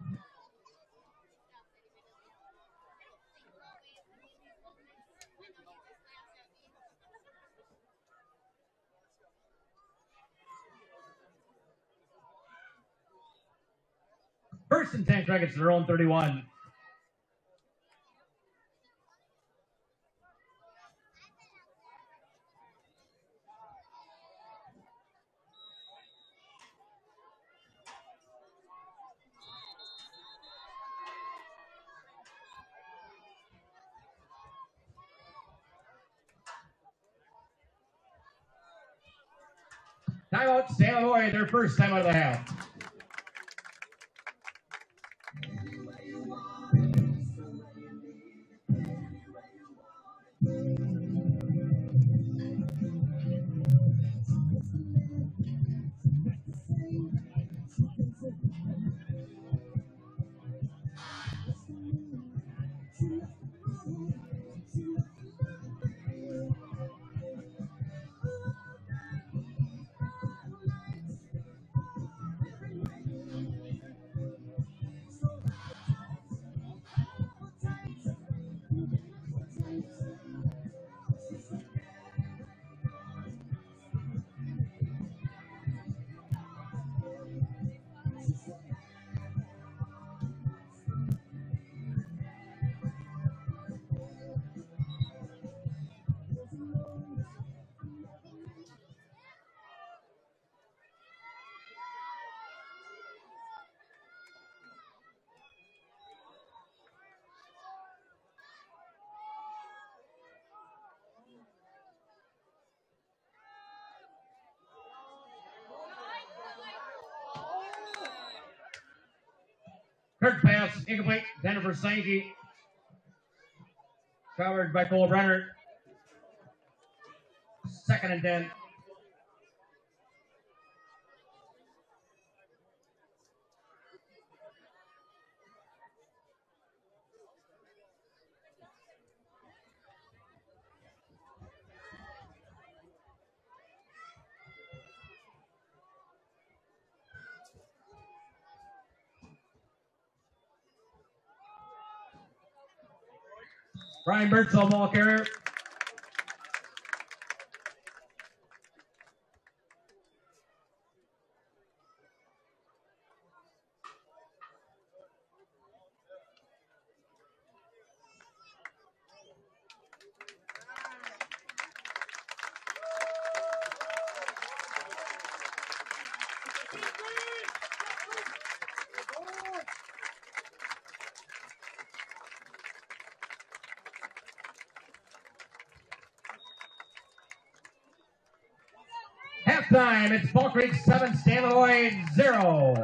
First and ten, Dragons to their own thirty-one. Timeout, San Leroy, their first time out of the half. Kirk pass, incomplete, intended for Sankey. Covered by Cole Brenner. Second and ten. Brian Birdsall, ball carrier. Halftime, it's Fall Creek seven, San Leroy zero.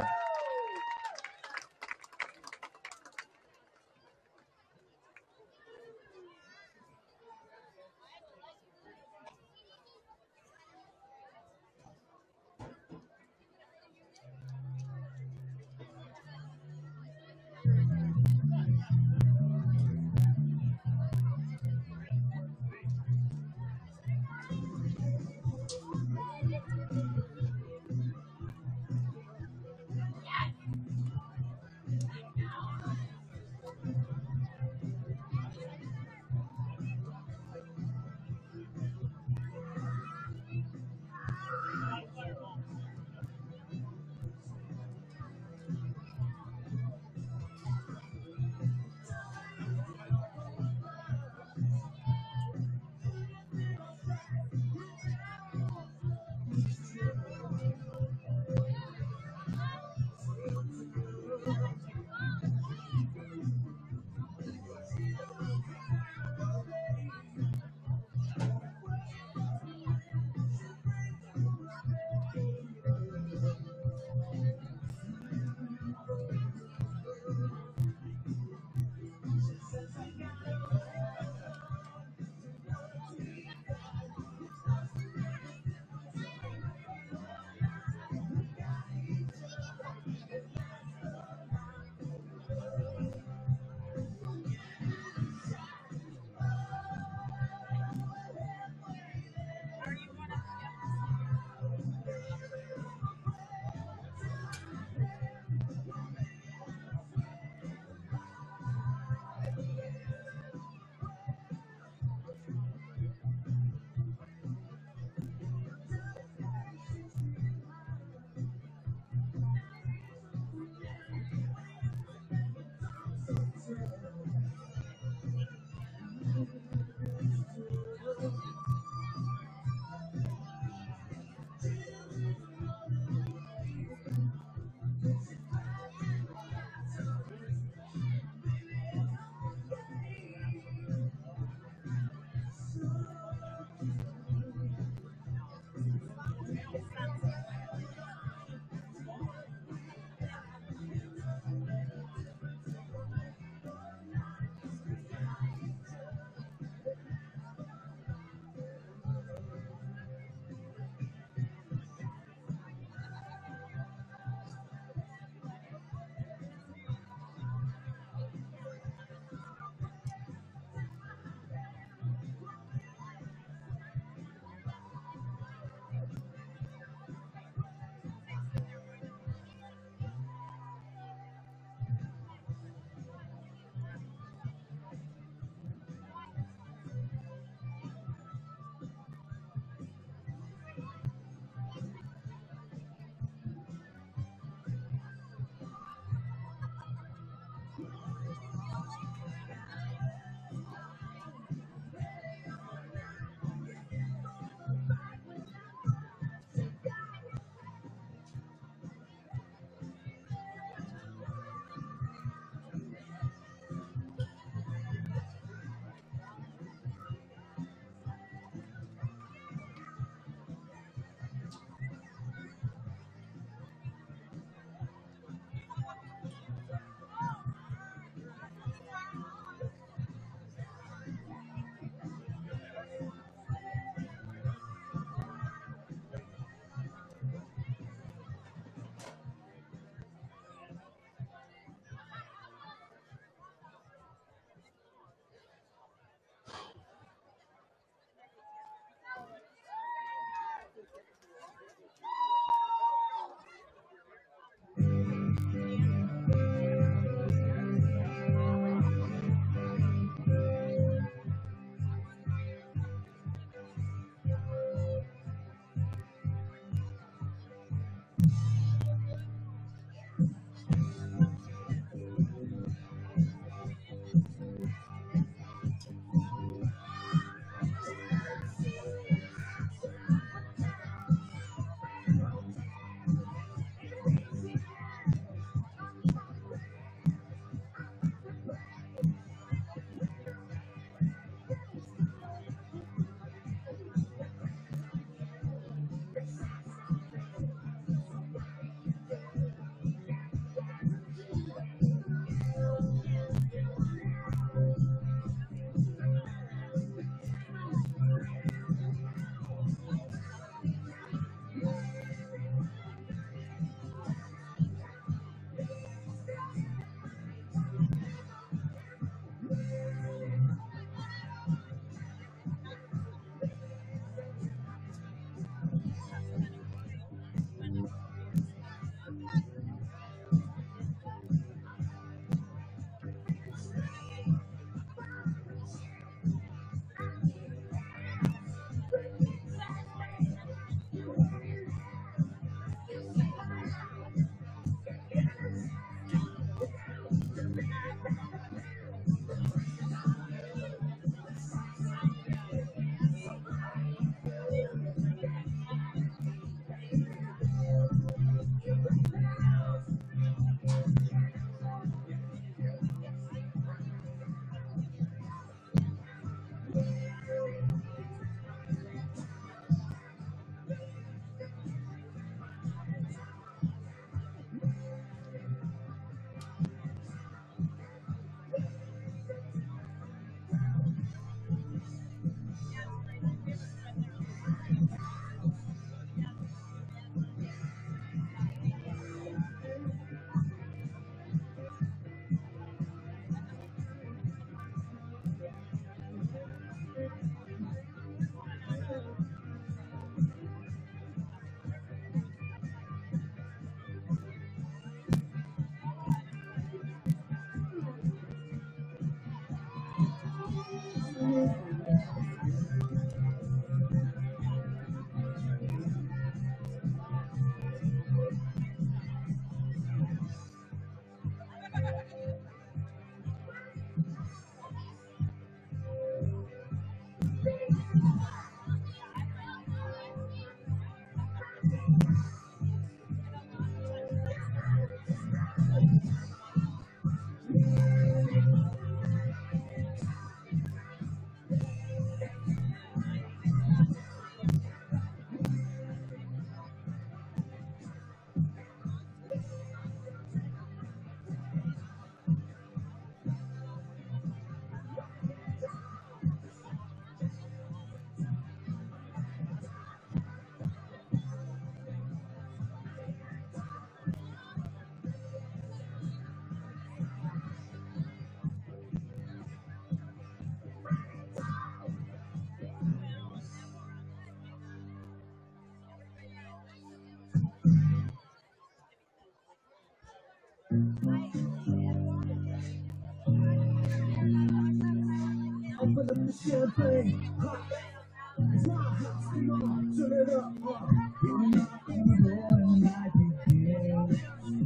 champagne. It's my house, come on, turn it up. Uh. You're not gonna go and I begin.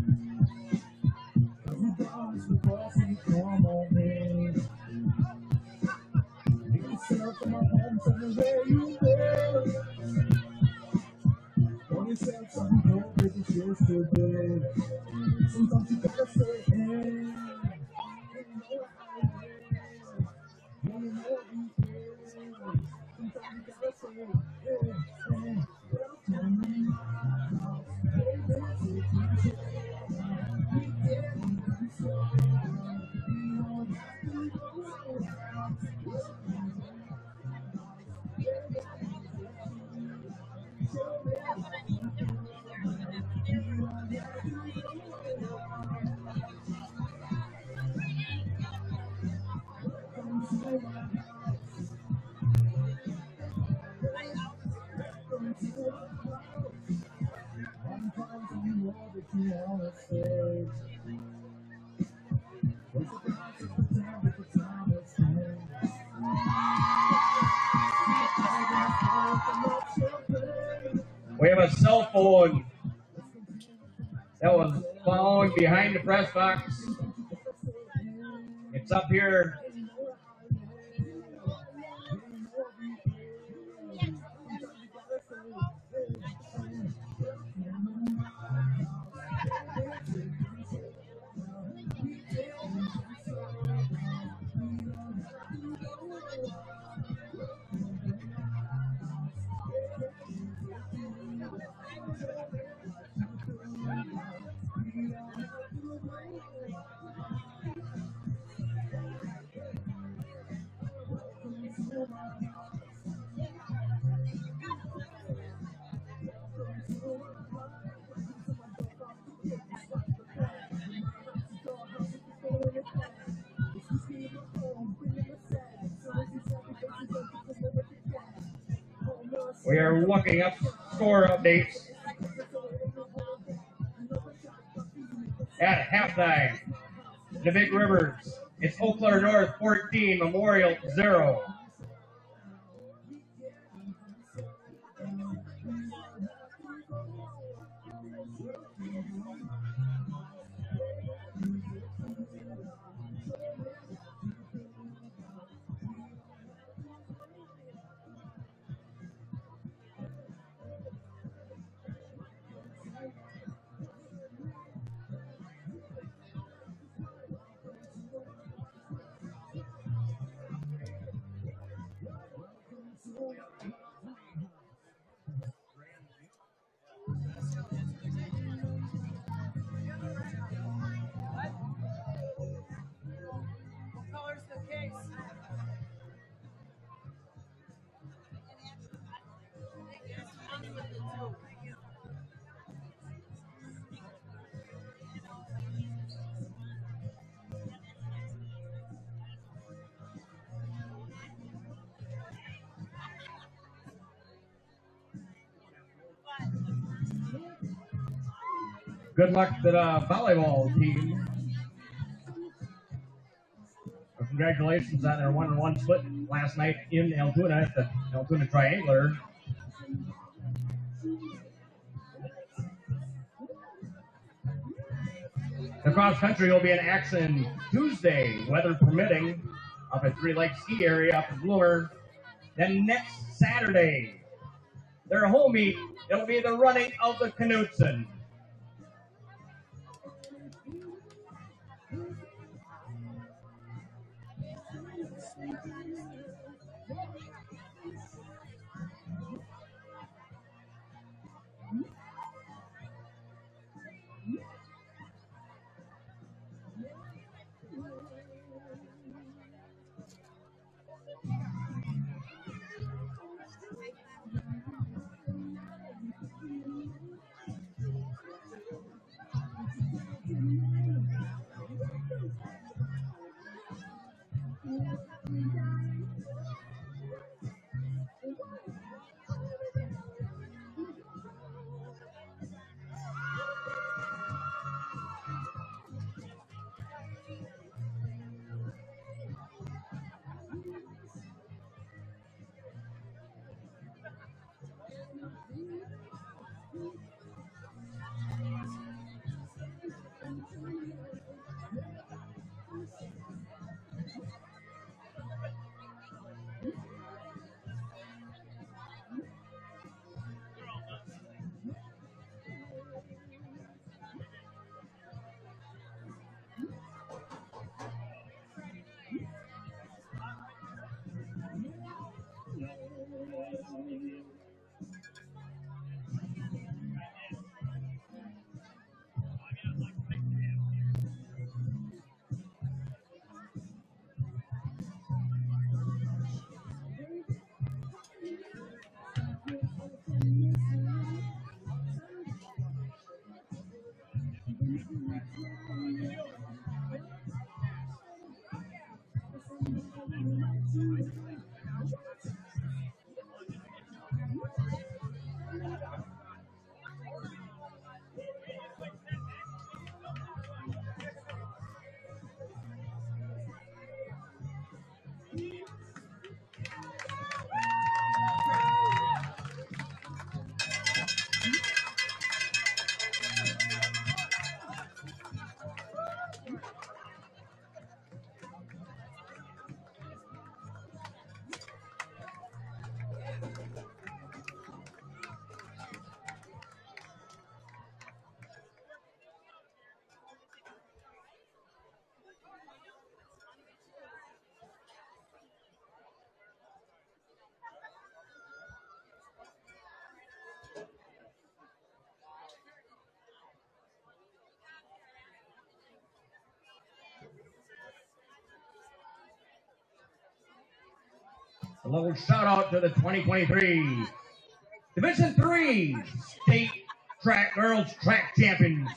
Cause we dance the boss and come on in. Make yourself from my home, tell me where you live. Want yourself some dope, baby, she's still big. Sometimes you gotta say, hey. You know how it is. You know what it is. Sometimes you gotta say, hey, hey. Welcome to my house. Baby, take my chair. We can be so. We don't have to go around. Sometimes you know that you wanna say. What's the time to pretend that the time has changed? We have a cell phone that was following behind the press box. It's up here. We are looking up score updates at halftime. The Big Rivers, it's Eau Claire North fourteen, Memorial zero. What color's the case? Good luck to the volleyball team. Congratulations on their one and one split last night in Altoona at the Altoona Triangular. The cross country will be in action Tuesday, weather permitting, up at Three Lakes Ski Area up in Bloomer. Then next Saturday, their home meet, it'll be the running of the Knutson. A little shout out to the twenty twenty-three Division three State Track Girls Track Champions.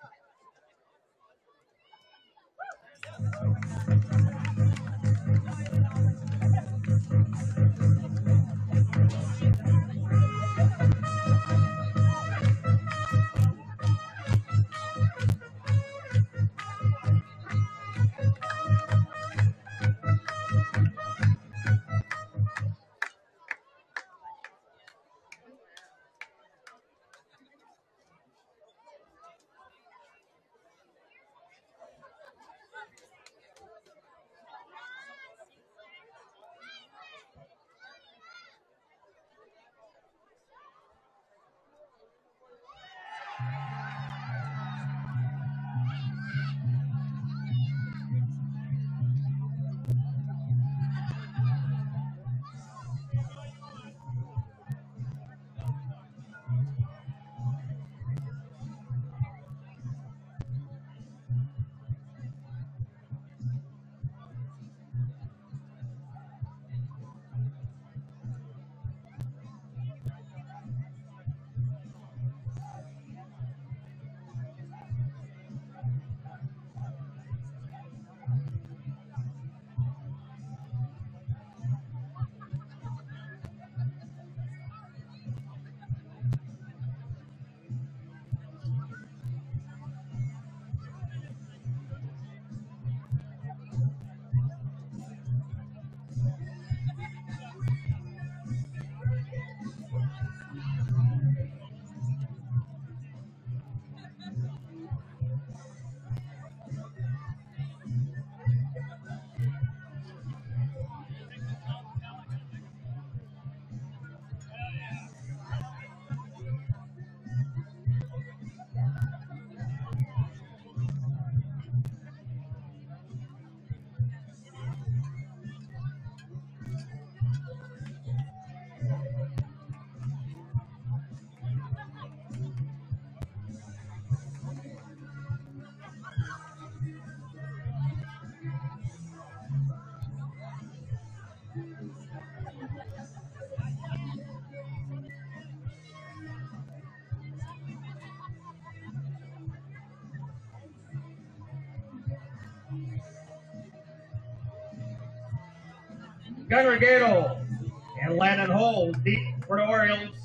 Gunner Gato and Landon Hole deep for the Orioles.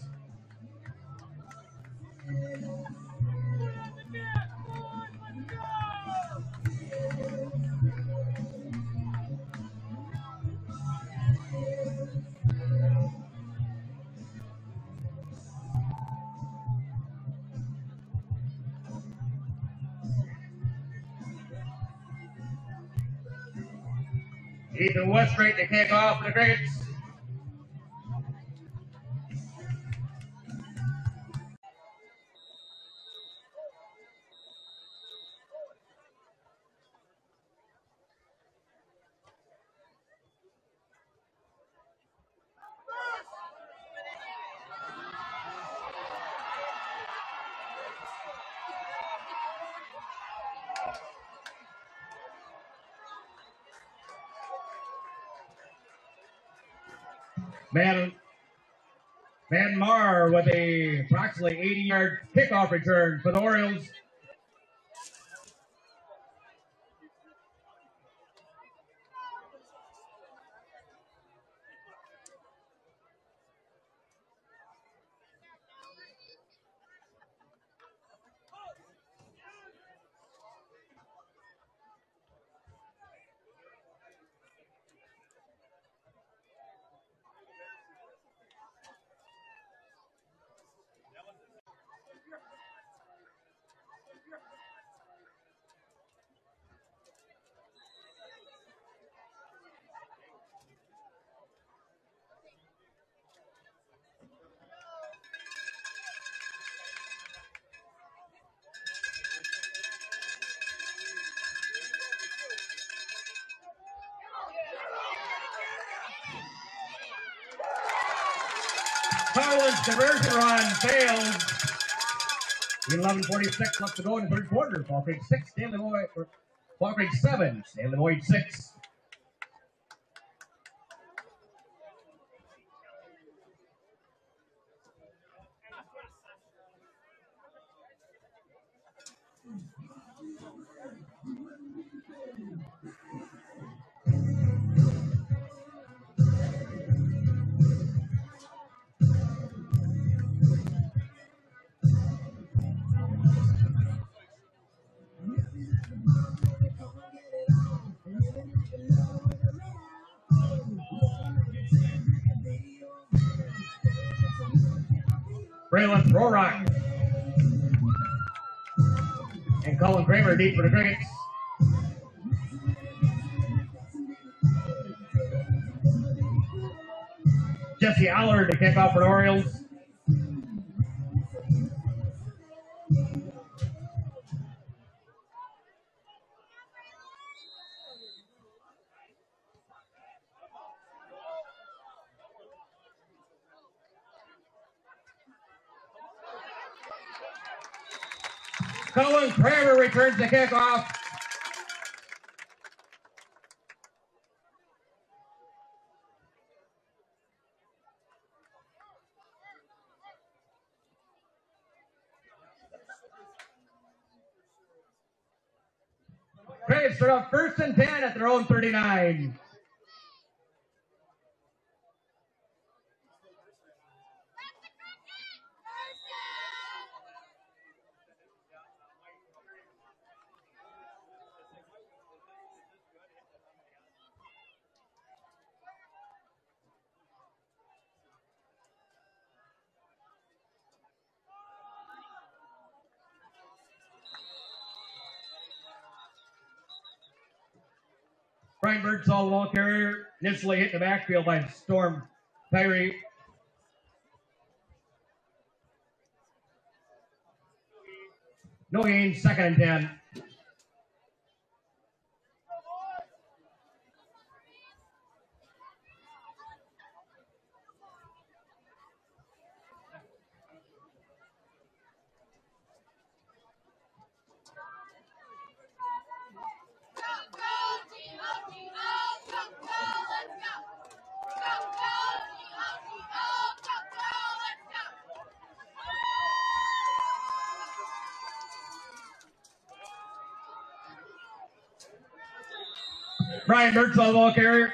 Ethan Weststreet to kick off for the Crickets. Van, Van Mar with a approximately eighty yard kickoff return for the Orioles. Collins conversion run failed. eleven forty-six left to go in the third quarter. Fall Creek six, Stanley Lloyd, or Fall Creek seven, Stanley Lloyd six. Braylon Rorock and Colin Kramer deep for the Crickets. Jesse Allard to kick off for the Orioles. Colin Kramer returns the kickoff. Braves start off first and ten at their own thirty-nine. Brian Birdsall, the ball carrier, initially hit the backfield by Storm Tyree. No gain, second and ten. Brian Birdsall, the ball carrier.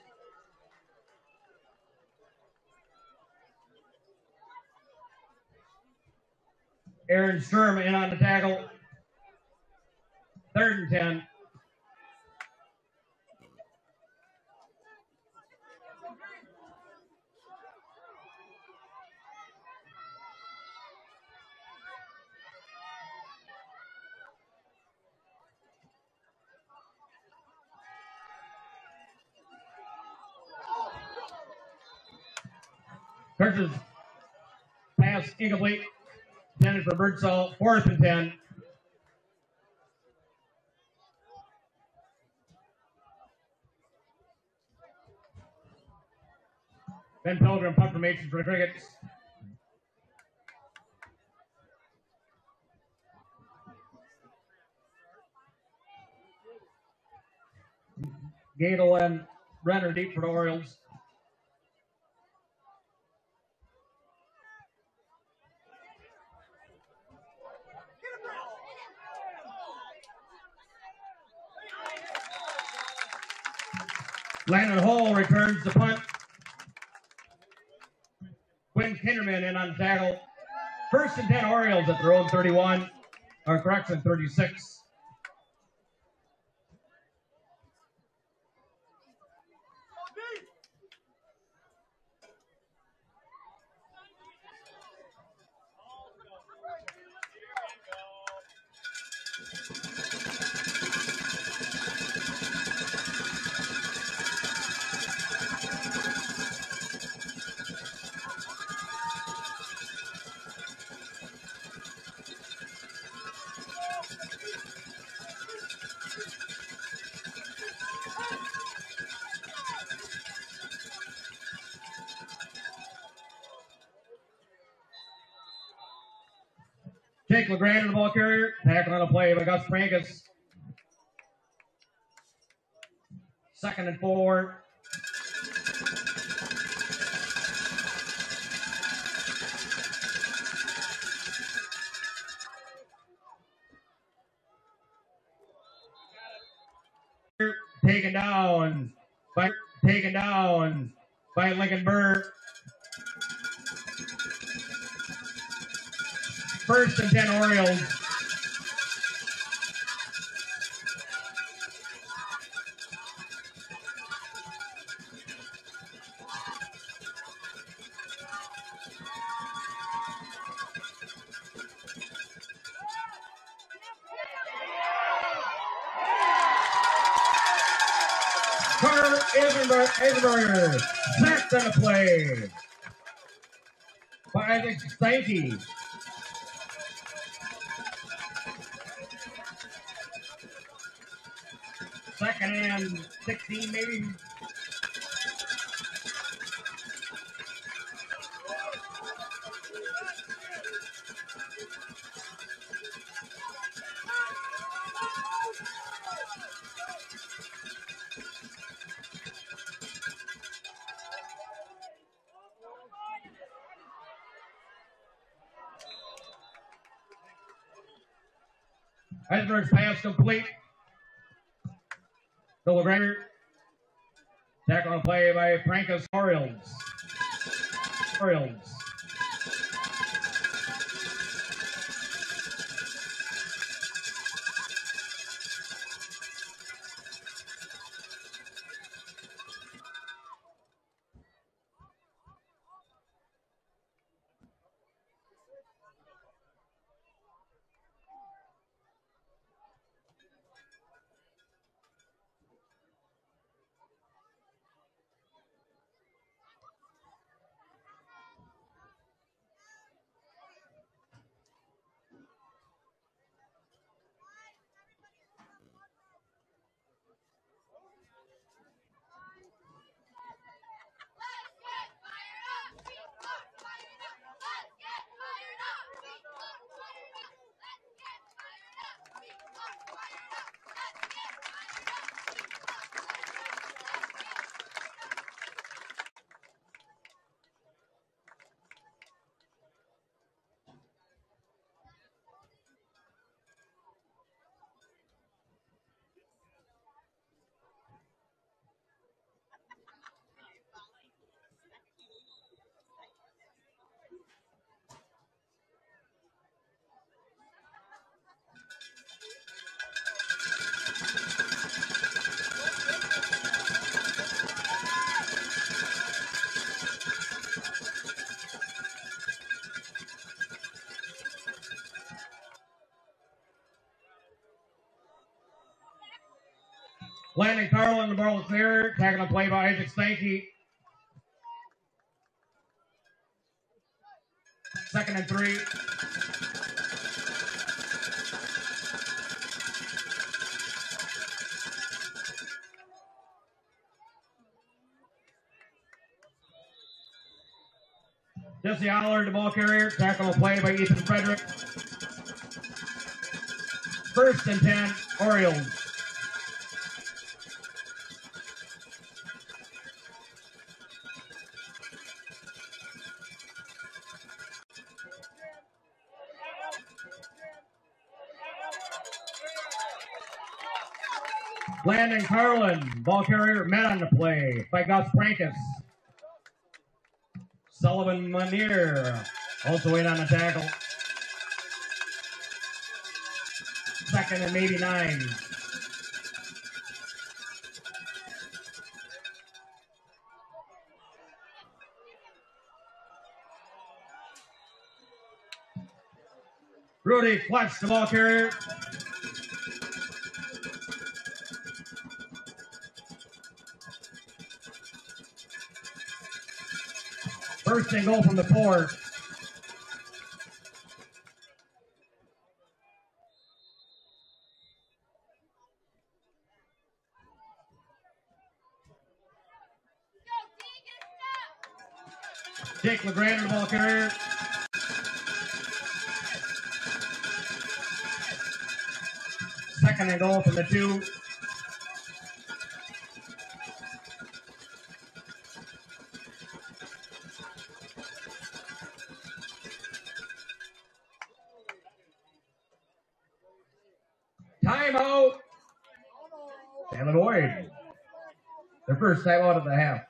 Aaron Sturm in on the tackle. Third and ten. Curtis pass incomplete. Intended for Birdsall. Fourth and ten. Ben Pilgrim punt formation for the Crickets. Gadel and Renner deep for the Orioles. Landon Hall returns the punt. Quinn Kinderman in on tackle. First and ten Orioles at their own thirty-one. Or correction, thirty-six. Jake LeGrand in the ball carrier. Tackle on a play by Gus Prankus. Second and four. taken down by taken down by Lincoln Burr. First and ten Orioles. Carter Eisenberger, sacked on the play by Isaac Stanky. Second and sixteen, maybe. Eisenberg's pass complete. The LeGrander. Tackle on play by Francis Orioles. Orioles. Landon Carlin, the ball is clear. Tackle on play by Isaac Stanky. Second and three. Jesse Allard, the ball carrier. Tackle on play by Ethan Frederick. First and ten, Orioles. Landon Carlin, ball carrier, met on the play by Gus Prankus. Sullivan Manier, also in on the tackle. Second and maybe nine. Rudy Fletch, the ball carrier. First and goal from the four. Jake LeGrand, the ball carrier. Second and goal from the two. Timeout. Stanley Boyd. Their first time out of the half.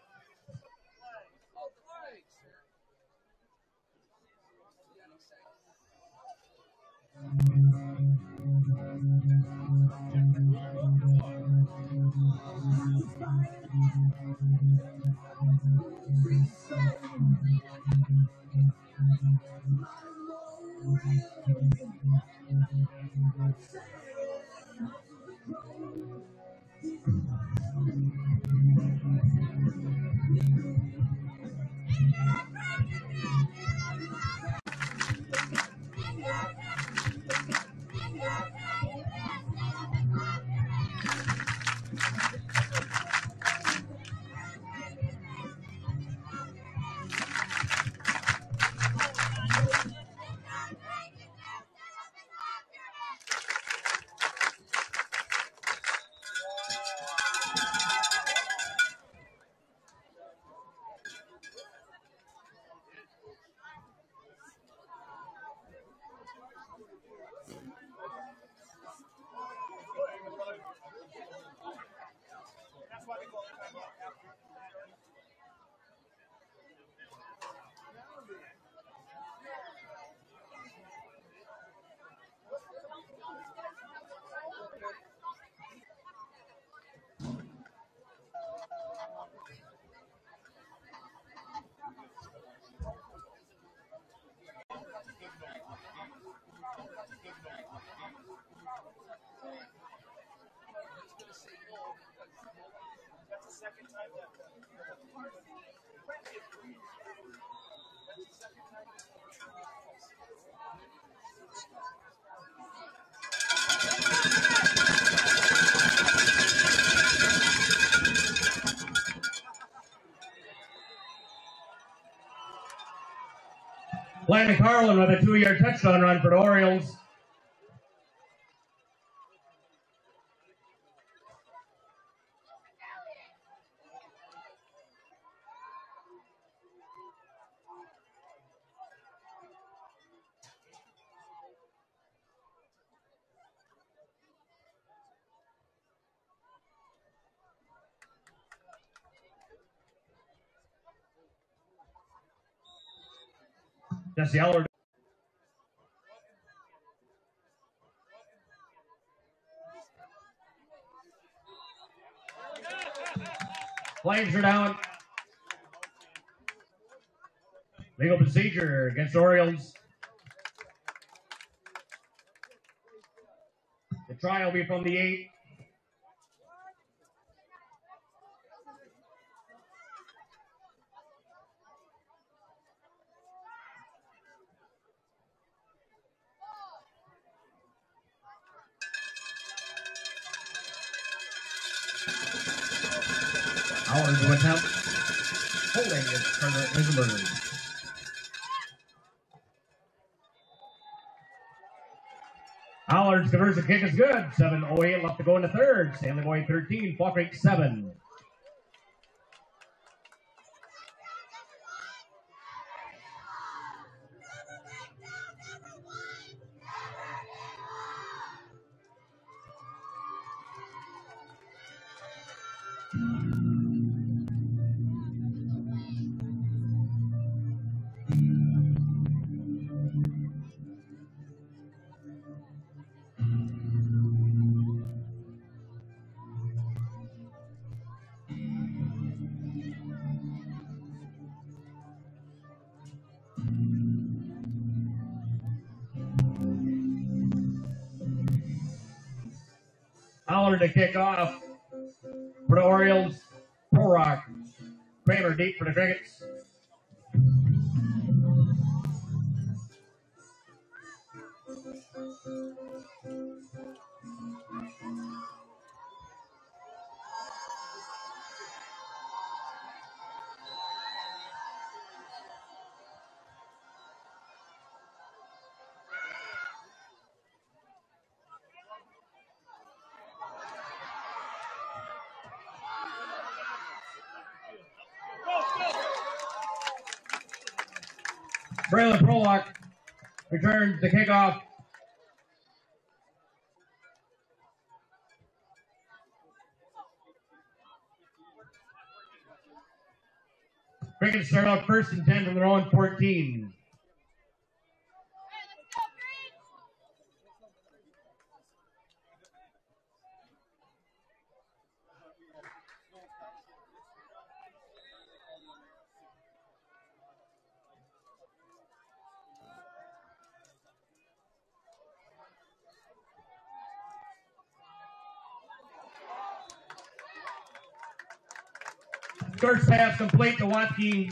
Landon Carlin with a two-yard touchdown run for the Orioles. Jesse Allard. Flames are down. Legal procedure against Orioles. The try will be from the eight. Allard to attempt. Holding is Carter Eisenberg. Allard's conversion kick is good. seven oh eight left to go in the third. Stanley Boyd thirteen, Fall Creek seven. Allard to kick off for the Orioles. Polrock. Kramer deep for the Crickets. Braylon Pollock returns the kickoff. Crickets start out first and ten from their own fourteen. First pass complete to Watkey.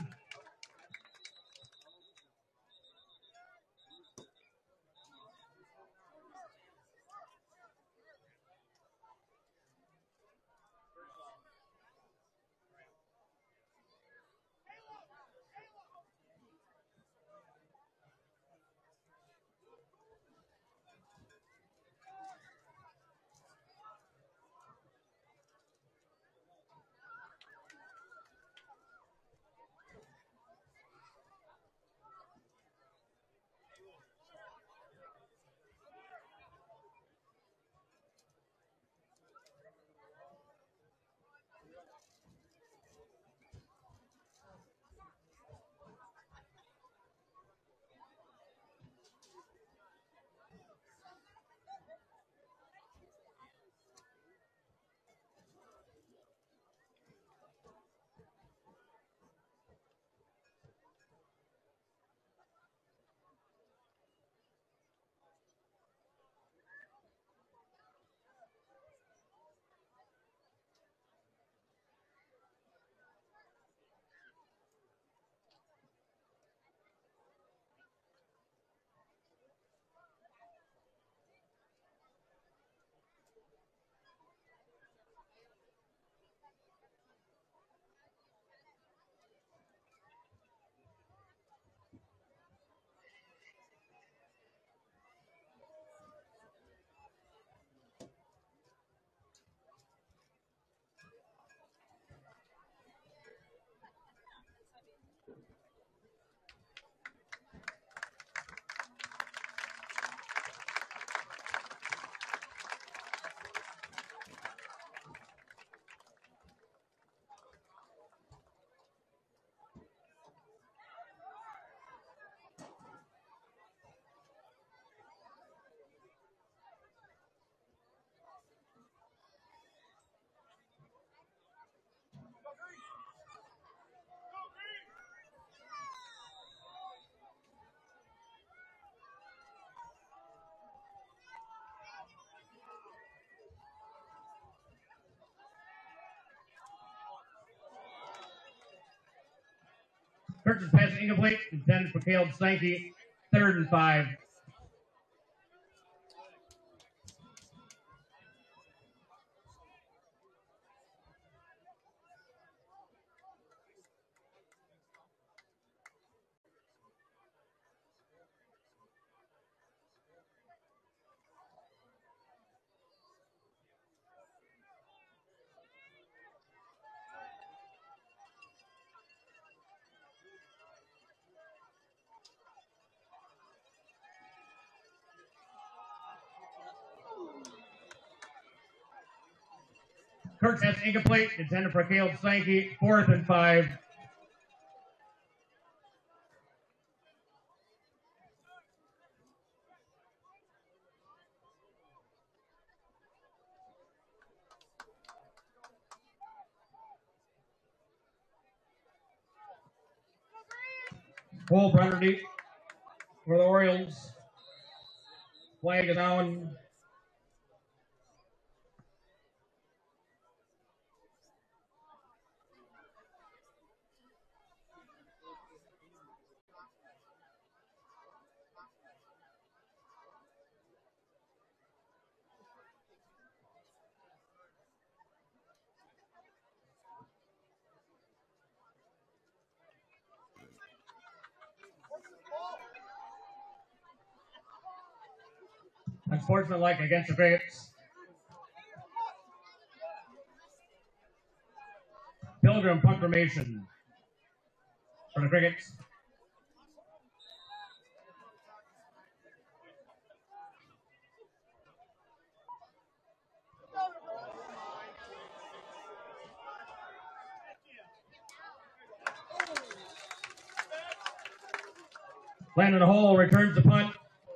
Purchase pass incomplete. Intended for Caleb Stanky. Third and five. Kirk pass incomplete. Intended for Caleb Stanky. Fourth and five. Full penalty for the Orioles. Flag is down. Unsportsmanlike against the Crickets. Pilgrim punt formation for the Crickets. Landon Hole returns the punt.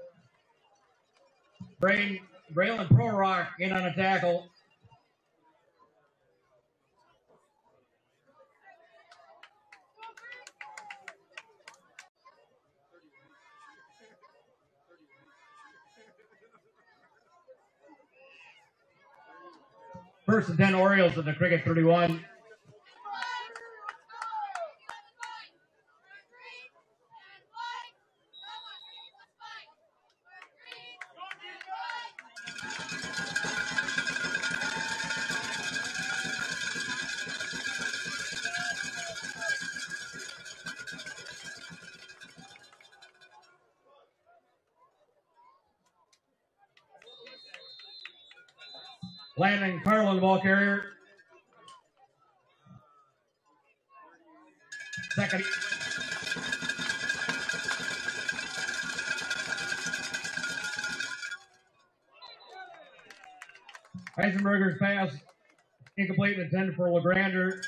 Brain, Braylon Prorock in on a tackle. First and ten Orioles at the Cricket thirty-one. Landon Carlin, the ball carrier. Second. Eisenberger's pass incomplete and intended for LeGrander.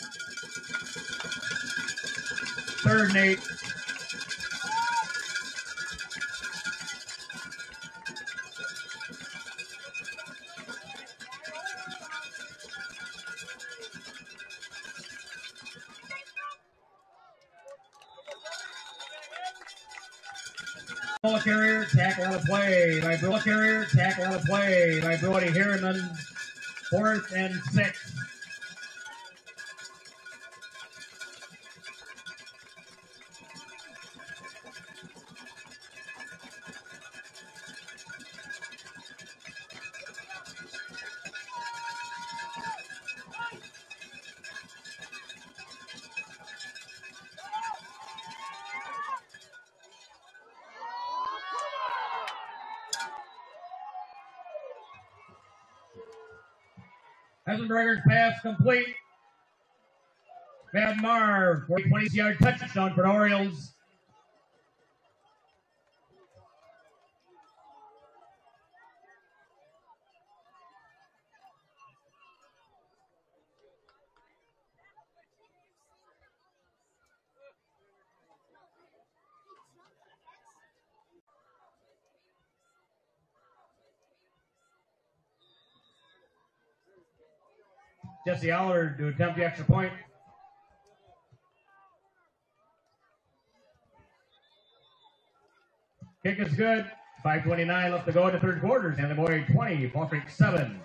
Third and eight. Ball carrier, tackle on the play by Ball carrier, tackle on the play by Brody Harriman. Fourth and six. Eisenberger's pass complete. Van Marv for a twenty-yard touchdown for the Orioles. Jesse Allard to attempt the extra point. Kick is good. five twenty-nine left to go in the third quarter. And the boy twenty, Fall Creek seven.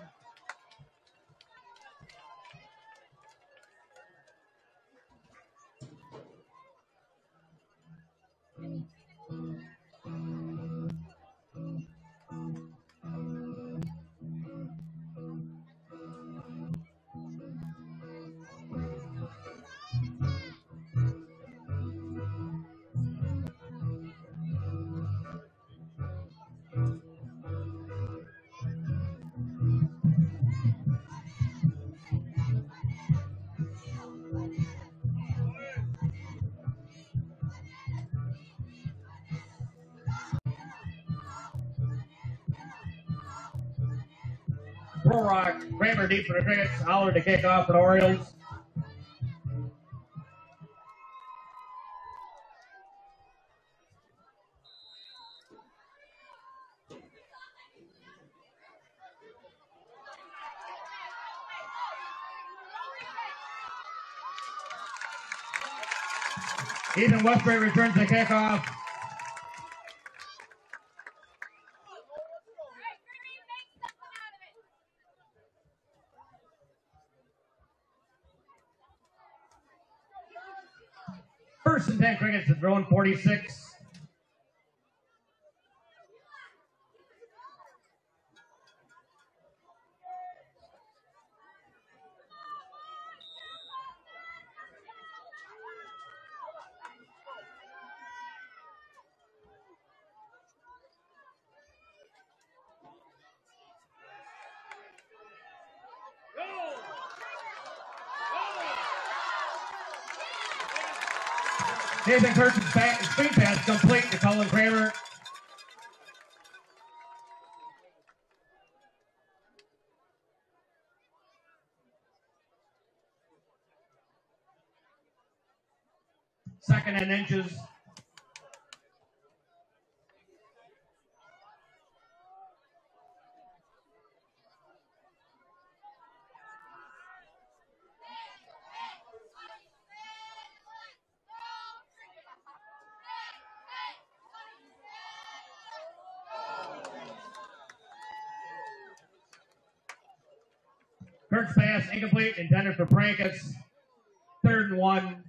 Prorock, Kramer deep for the Crickets. Allard to kick off for the Orioles. Ethan Westbury returns the kickoff. First and ten Crickets have thrown forty-six. Nathan Kirk's screen pass complete to Colin Kramer. Second and inches. Kurt's pass incomplete, intended for Prankus. Third and one.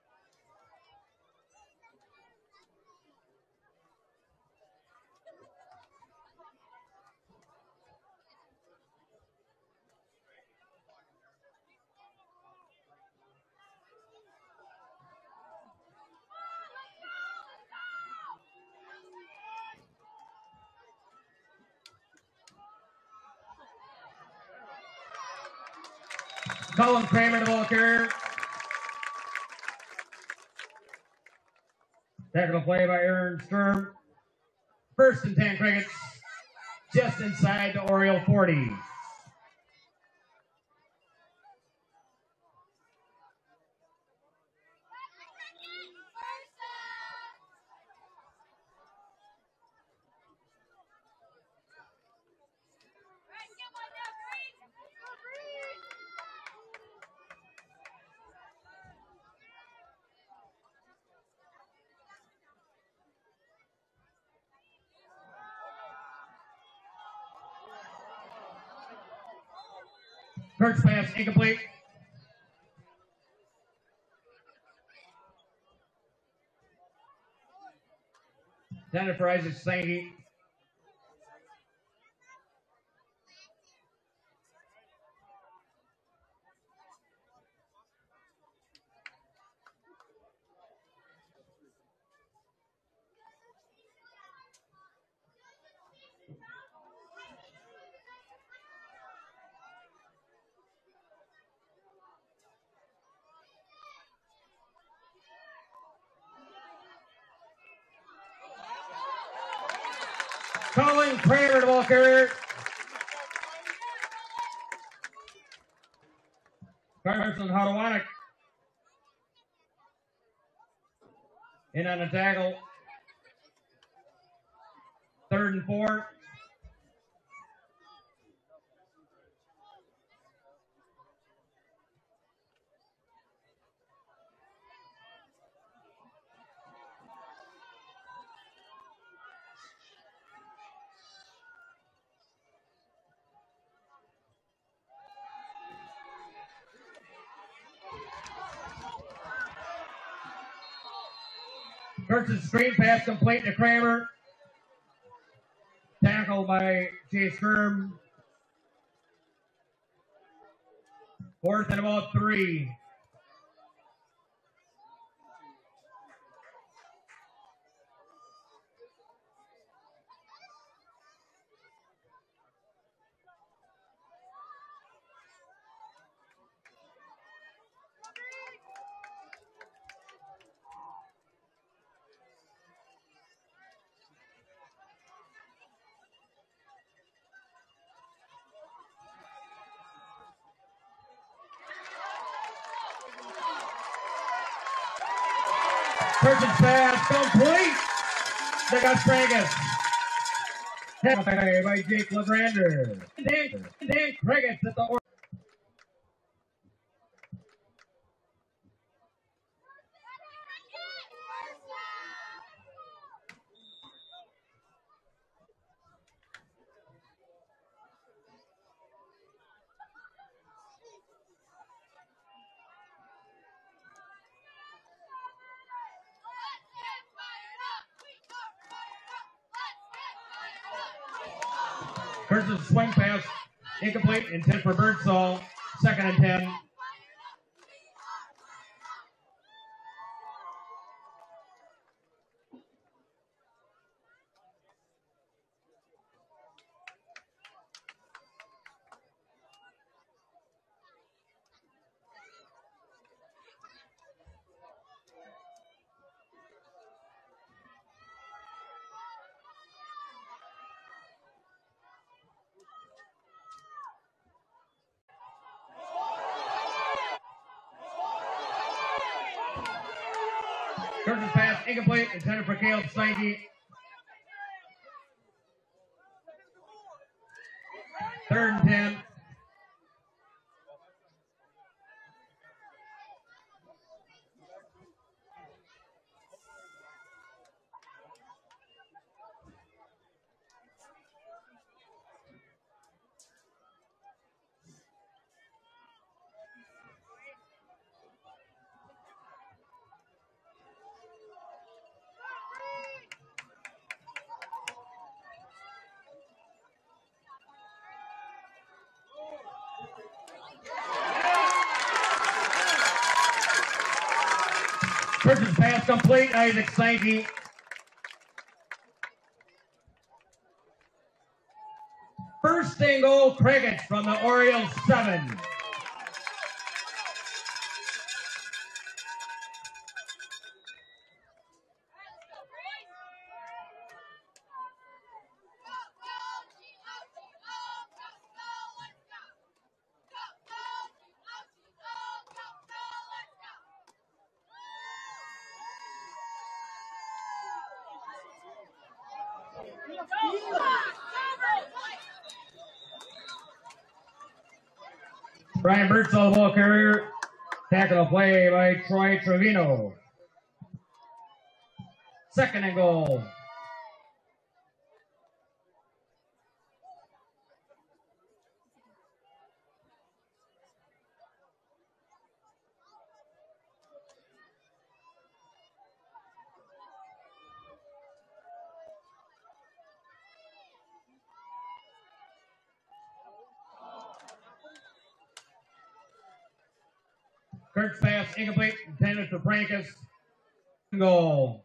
Colin Kramer, the ball carrier. Tackle play by Aaron Sturm. First and ten Crickets, just inside the Oriole forty. Kurt's pass incomplete. Intended for Isaac Sankey. Colin Kramer, the ball carrier. Carson Hodowanek in on the tackle. Third and four. Kurtz's screen pass complete to Kramer. Tackle by Chase Sturm. Fourth and about three. Kurtz's pass complete. They got Spragus. Tackle by Jake LeGrander. Dan, Dan Crickets at the order. Kurtz's swing pass incomplete, intent for Birdsall. Second and ten. Kurtz's pass incomplete, intended for Caleb Sankey. Third and ten. Purchase pass complete, Isaac Sankey. First and goal, Crickets from the Orioles seven. Brian Birdsall, the ball carrier. Tackle play by Troy Trevino. Second and goal. Kurt's pass incomplete, intended for Prankus. Goal.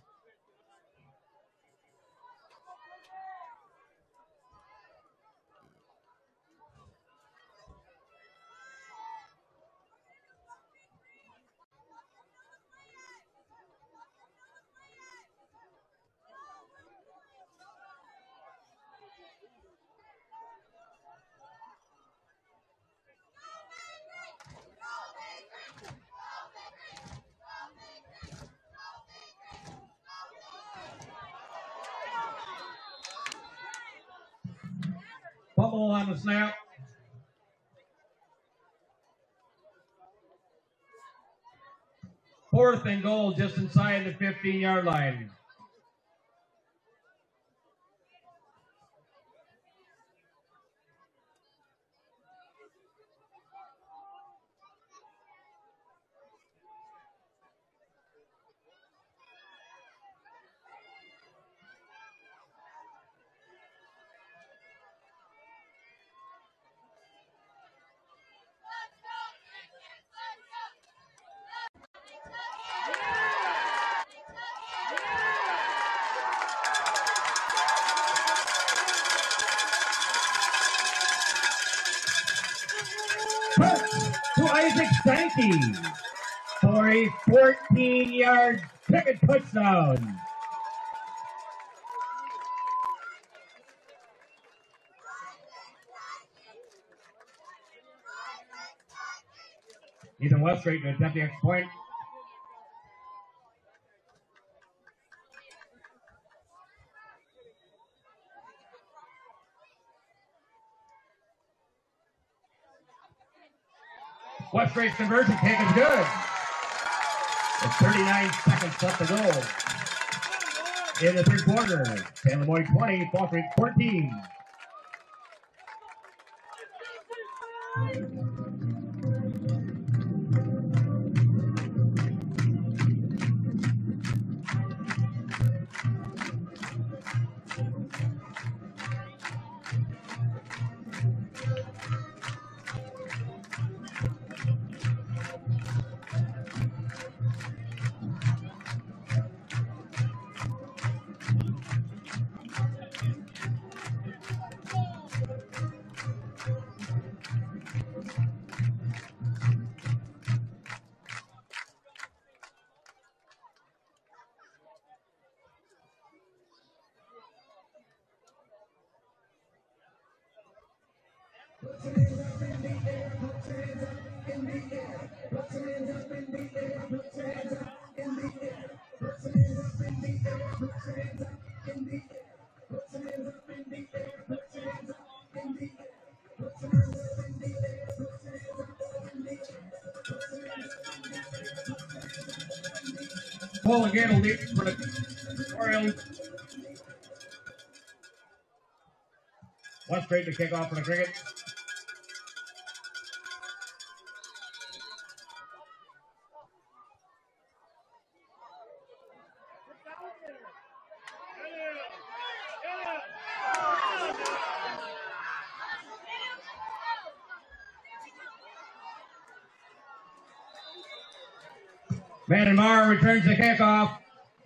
Fumble on the snap. Fourth and goal just inside the fifteen-yard line. To Isaac Sankey for a fourteen-yard Pickett touchdown. Ethan Weststreet to attempt the extra point. Weststreet's conversion kick is good. With thirty-nine seconds left to go in the third quarter. San Lemoyne twenty, Fall Creek fourteen. Ball again will lead for the Orioles. Weststreet to kick off for the Cricket. Vandenmar returns the kickoff.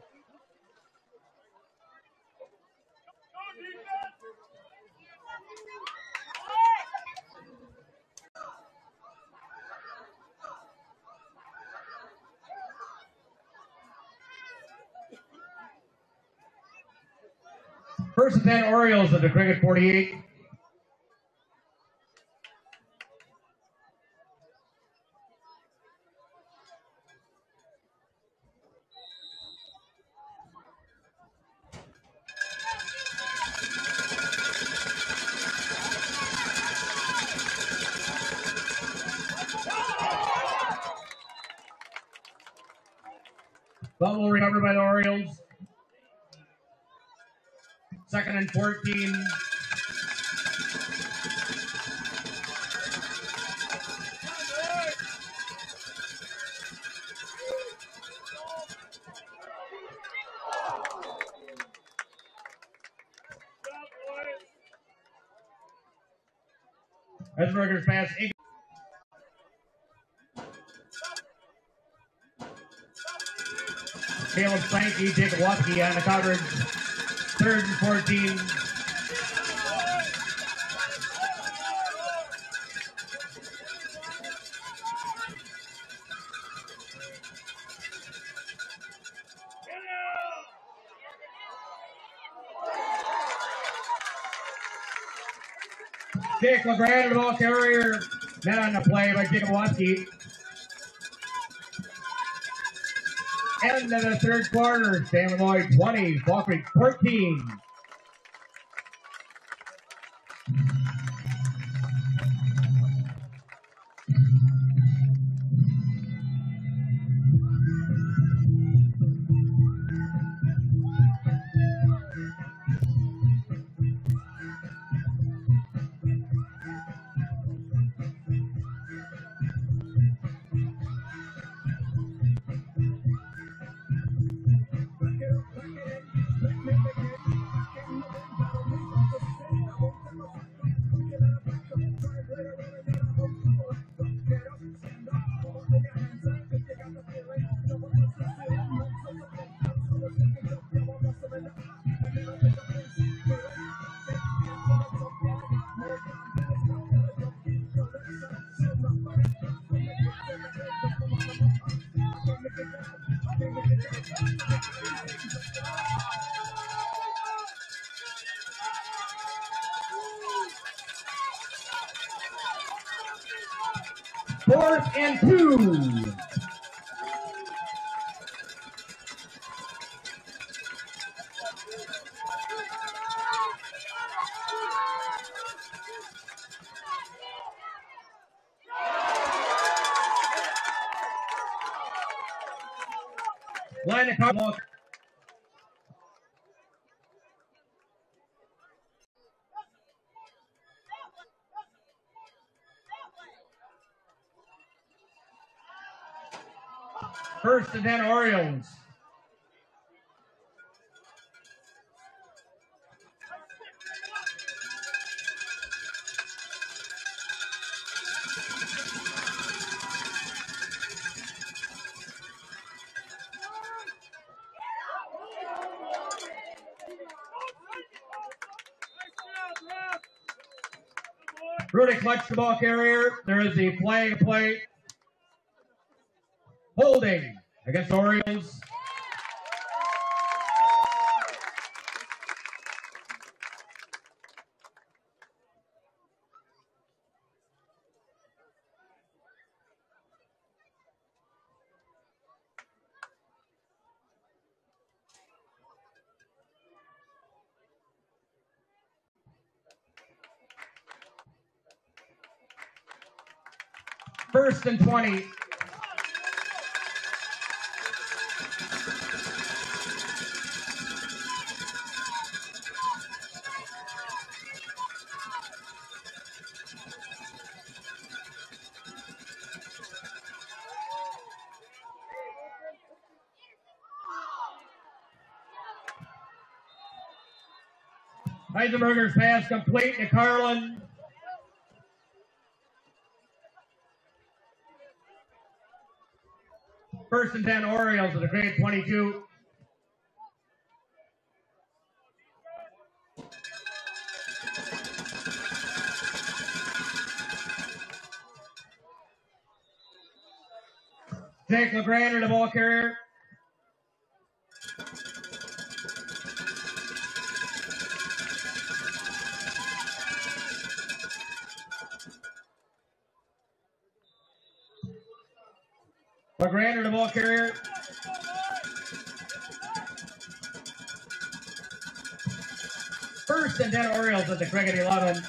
First and ten Orioles at the Cricket forty-eight. Ball will recovered by the Orioles. Second and fourteen. Esberger's pass. Caleb Sankey, Jacob Watsky on the coverage. Third and fourteen. Jake LeGrand, the ball carrier, met on the play by Jacob Watsky. End of the third quarter, San Lloyd twenty, Fall Creek fourteen. Fourth and two. Line of cover. First and ten Orioles. Rudy collects the ball carrier. There is a flag play. Holding against the Orioles. First and twenty. Heisenberger's pass complete to Carlin. First and ten Orioles of the grade twenty-two. Jake LeGrander, the ball carrier. LeGrander, the ball carrier. First and ten Orioles at the cricket eleven.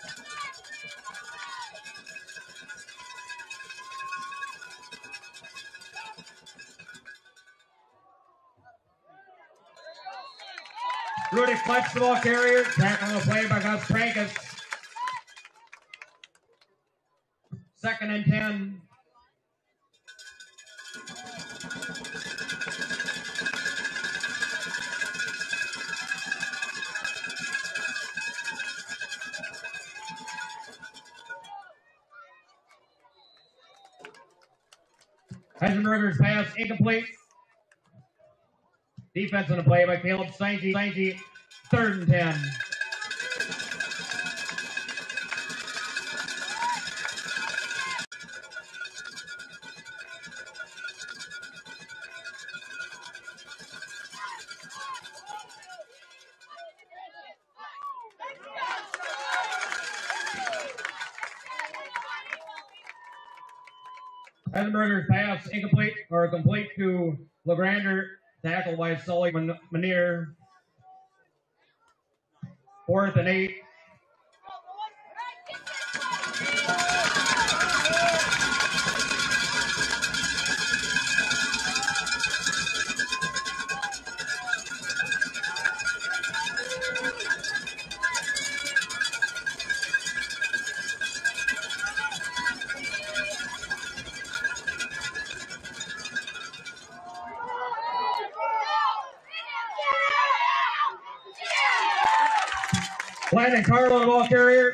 Rudy Fletch, the ball carrier. Tackle the play by Gus Frankus. Second and ten. Heisenberger's pass incomplete. Defense on the play by Caleb Steinke. Steinke, third and ten. Heisenberger's pass incomplete or complete to LeGrander. Tackle by Sully Manier. Fourth and eight. Landon Carlo, the ball carrier.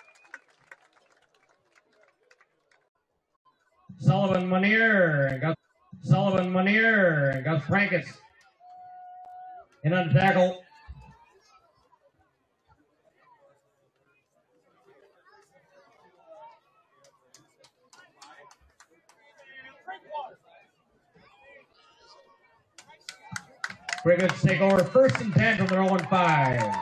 Sullivan Manier, got Sullivan Manier, got Frankus in on the tackle. Crickets take over first and ten from their oh and five.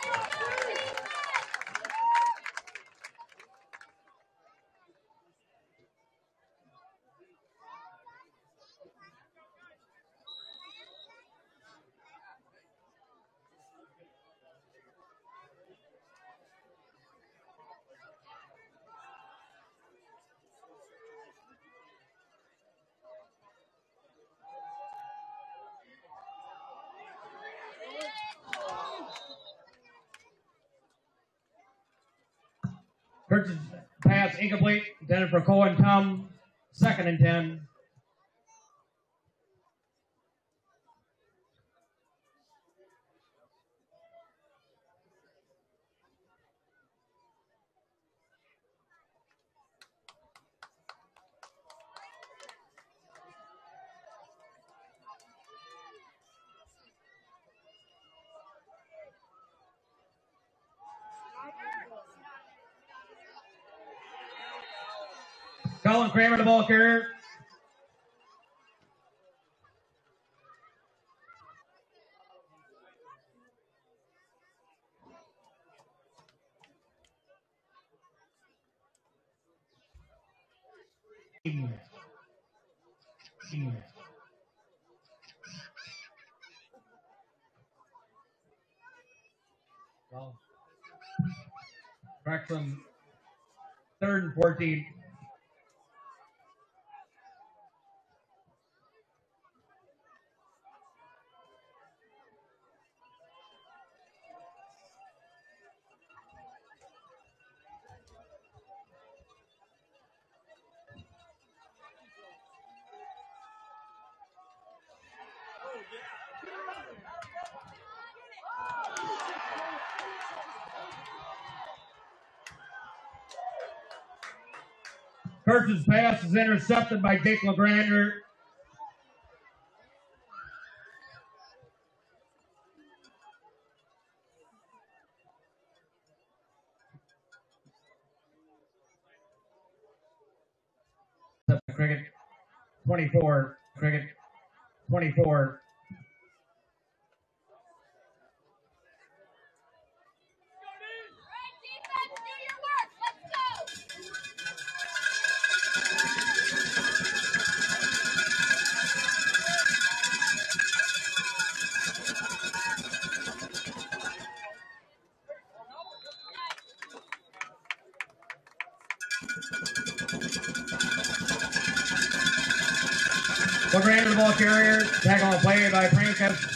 Kurtz's pass incomplete, intended for Cohen Tum, second and ten. Colin Kramer, the ball carrier. Well, Braxton, third and fourteen. Kurtz's pass is intercepted by Jake LeGrander. Cricket twenty-four, Cricket twenty-four. One ran to the ball carrier, tackle on play by Prankus.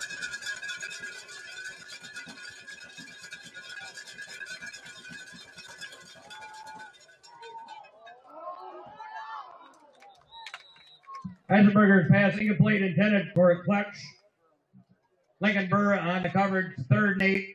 Eisenberger's pass incomplete, intended for a clutch. Lincoln Burr on the coverage, third and eight.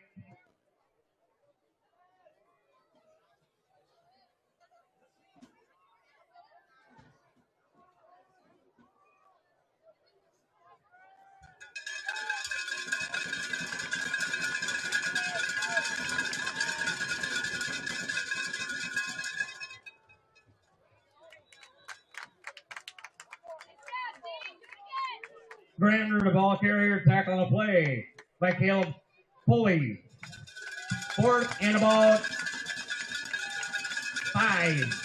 Grander, the ball carrier, tackle on the play by Caleb Pulley. Fourth and about five.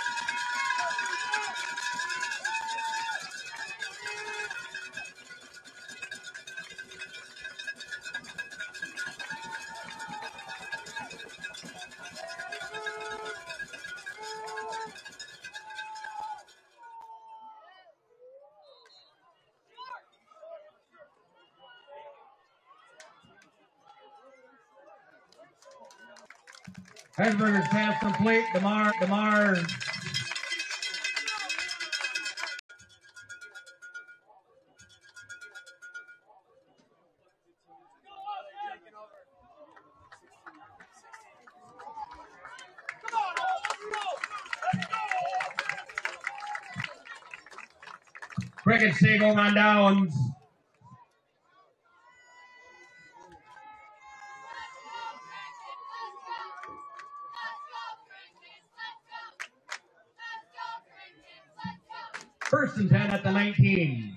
Heisenberger's pass complete. DeMar, DeMar. Cricket Siegel on downs. First and ten at the nineteen.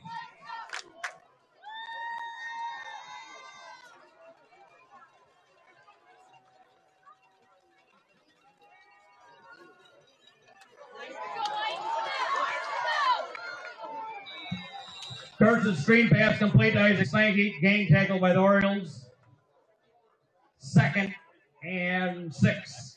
Kurtz's screen pass complete to Isaac Sankey. Gang tackle by the Orioles. Second and six.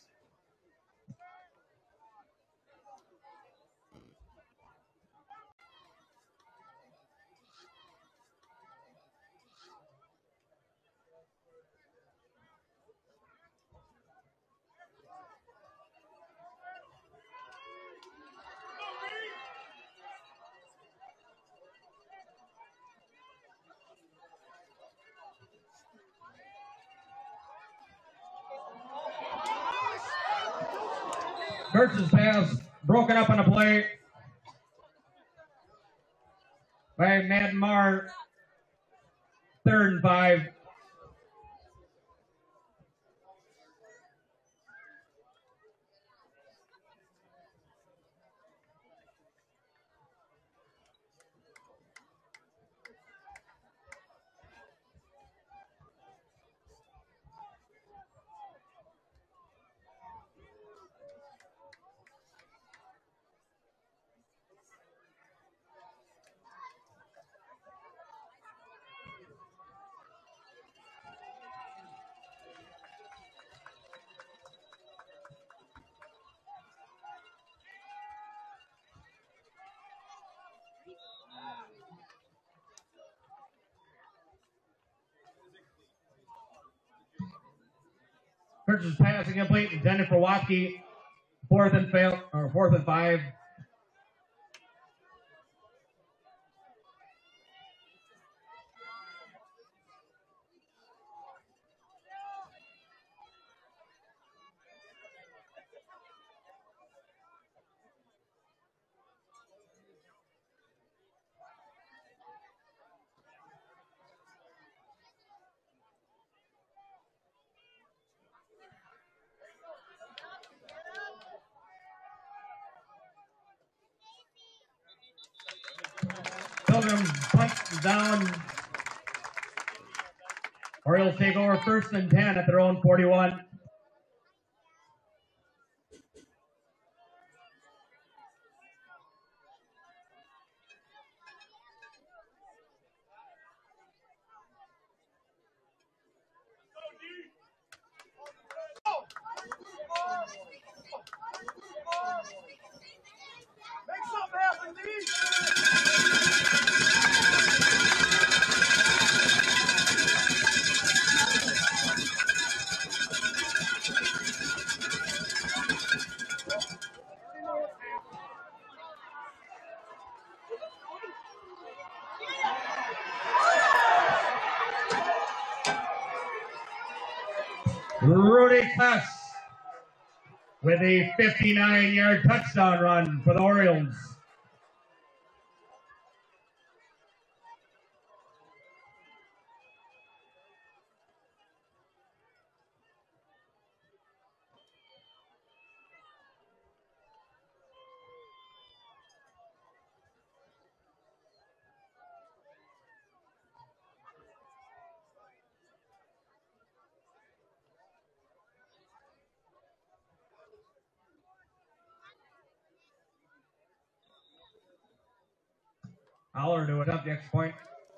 Kurtz's pass broken up on a play by Madden Marr. Third and five. Kurtz's pass incomplete, intended for Watkey. Fourth and fail, or fourth and five. Pilgrim punt down. Orioles take over first and ten at their own forty-one. Make something happen, D. Rudy Kless with a fifty-nine yard touchdown run for the Orioles. Aller to it up next point.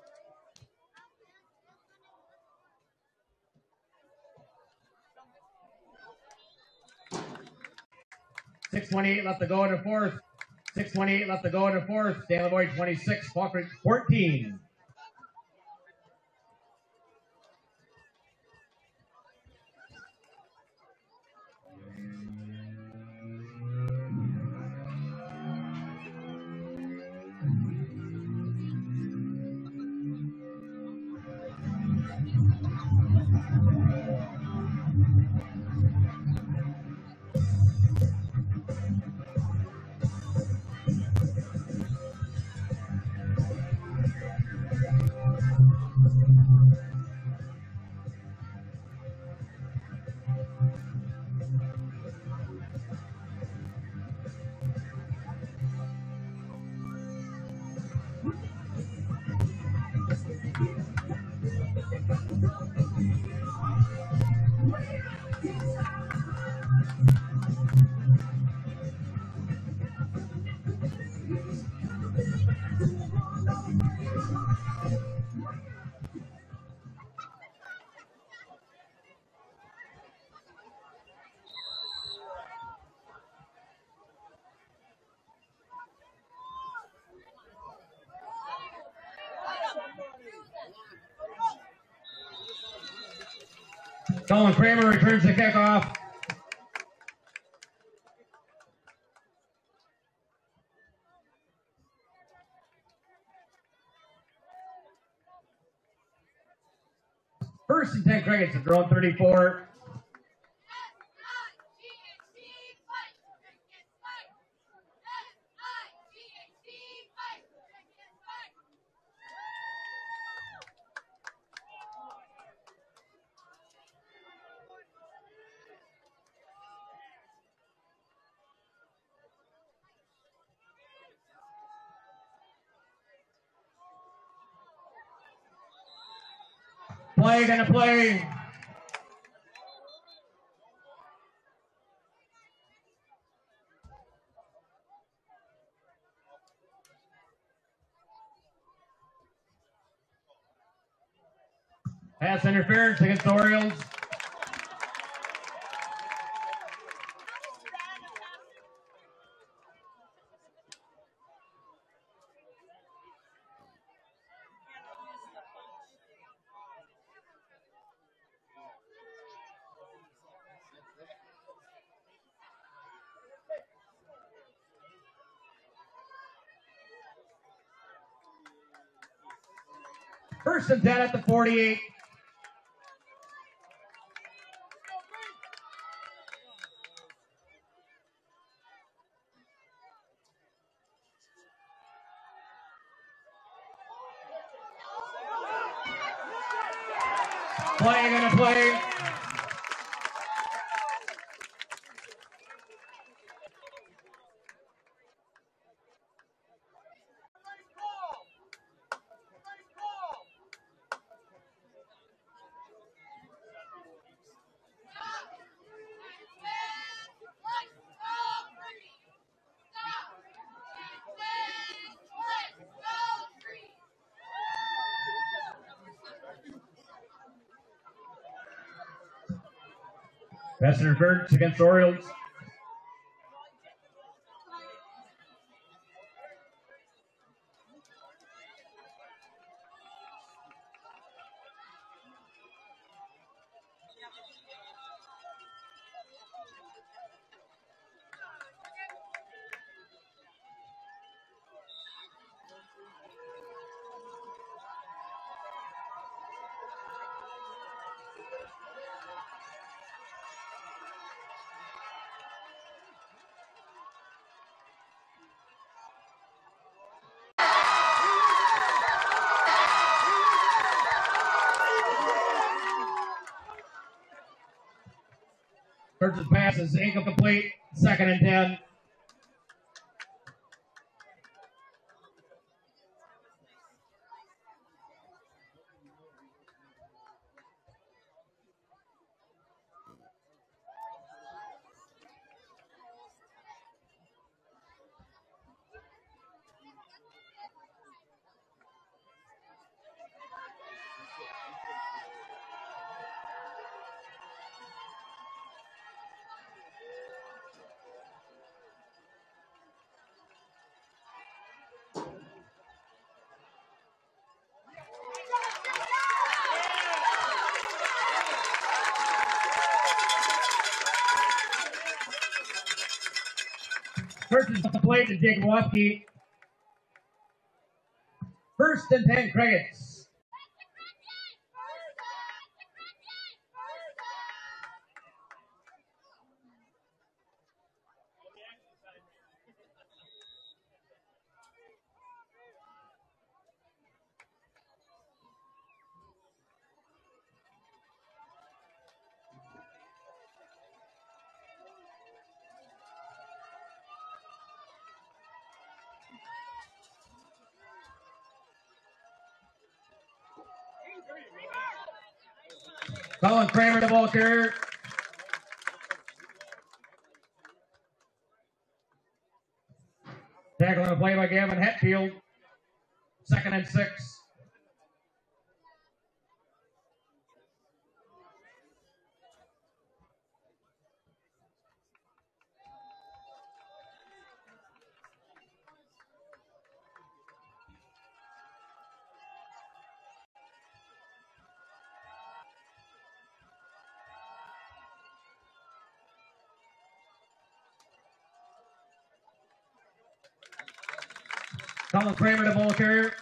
six twenty-eight left to go in the fourth. six twenty-eight left to go in the fourth. Stanley Boyd twenty-six, Falkirk fourteen. Colin Kramer returns the kickoff. First and ten Crickets at their own thirty-four. Play gonna play. Pass interference against the Orioles. First and ten at the forty-eight. Play gonna play. Pass interference against the Orioles. Kurtz's pass is incomplete. Second and ten. Kurtz is played to Jacob Waskey. First and ten, Crickets. Colin Kramer, the ball carrier. Tackle on the play by Gavin Hetfield. Second and six. Colin Kramer, the ball carrier.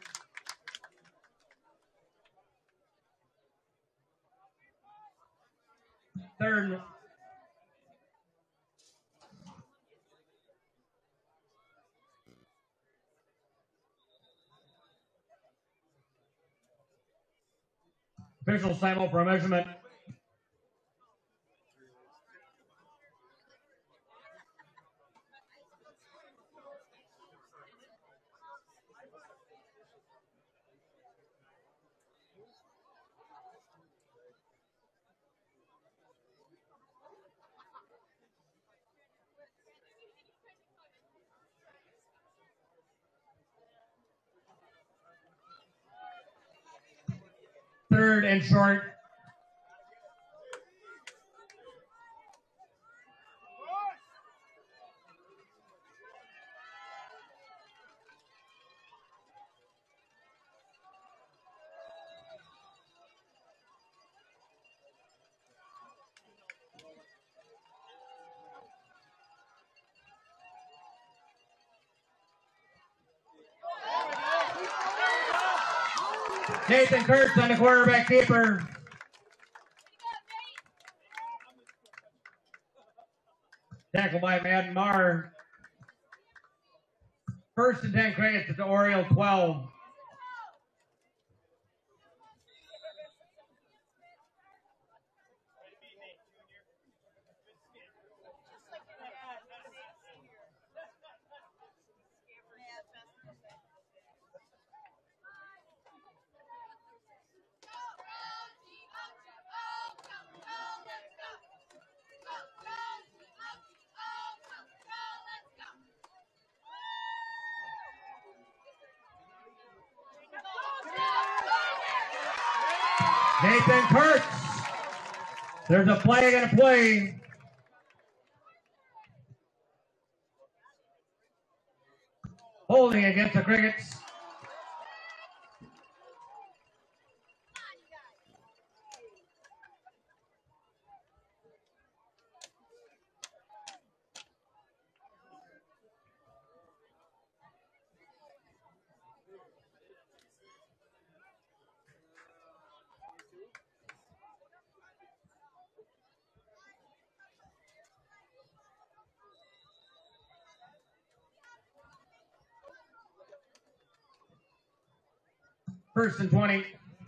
Third. Official simul for a measurement. Third and short. Nathan Kurtz on the quarterback keeper. Tackle by Madden Marr. First and ten, Crickets at the Oriole twelve. Nathan Kurtz There's a flag and a play. Holding against the Crickets. First and twenty.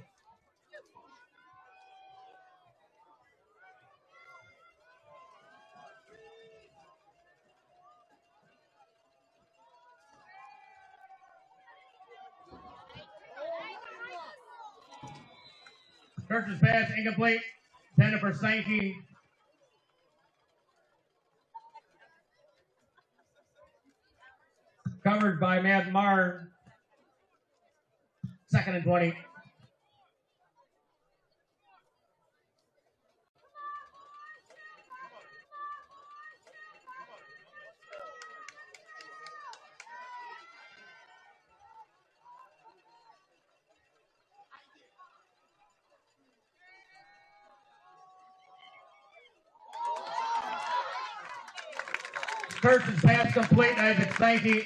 Kirch's pass incomplete. Intended for Sankey. Covered by Matt Marr. Second and twenty. Kirch's pass complete. Isaac Sankey.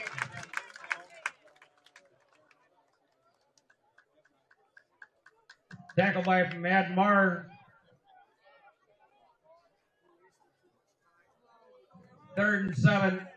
Tackle by Matt Marr. Third and seven.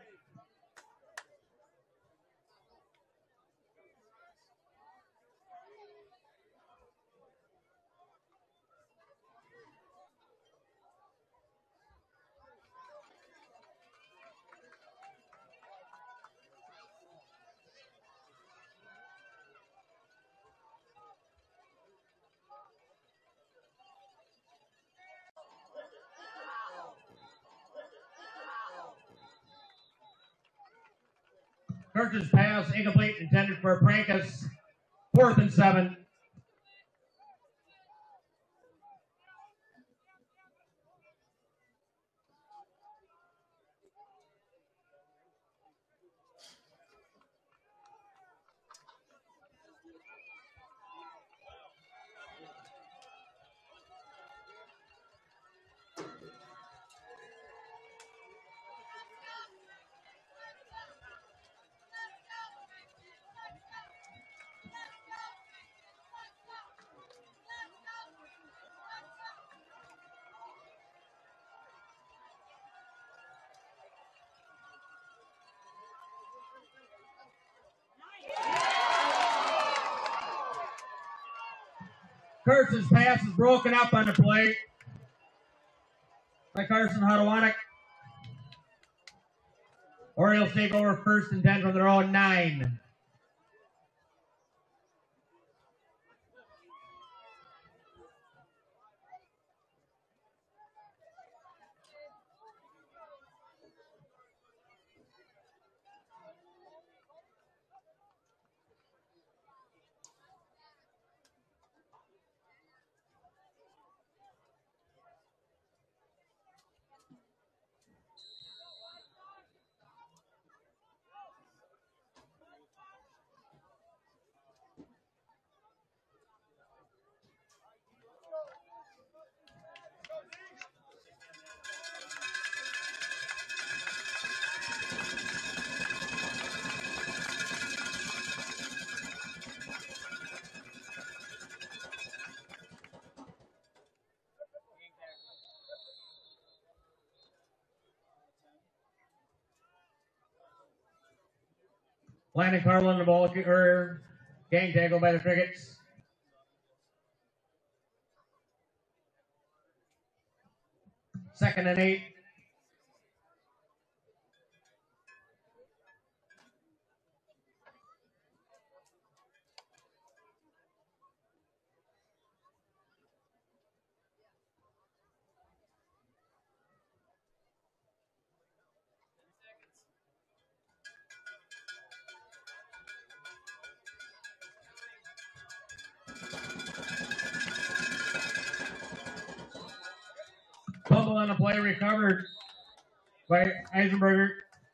Kirch's pass incomplete, intended for Prankus. Fourth and seven. Kirch's pass is broken up on the play by Carson Hodowanek. Orioles take over first and ten from their own nine. Landon Carlin, the ball or gang tackle by the Crickets. Second and eight. on the play, recovered by Eisenberger.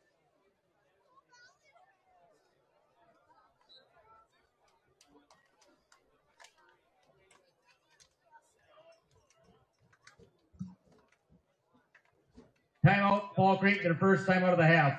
Timeout, Fall Creek, their first time out of the half.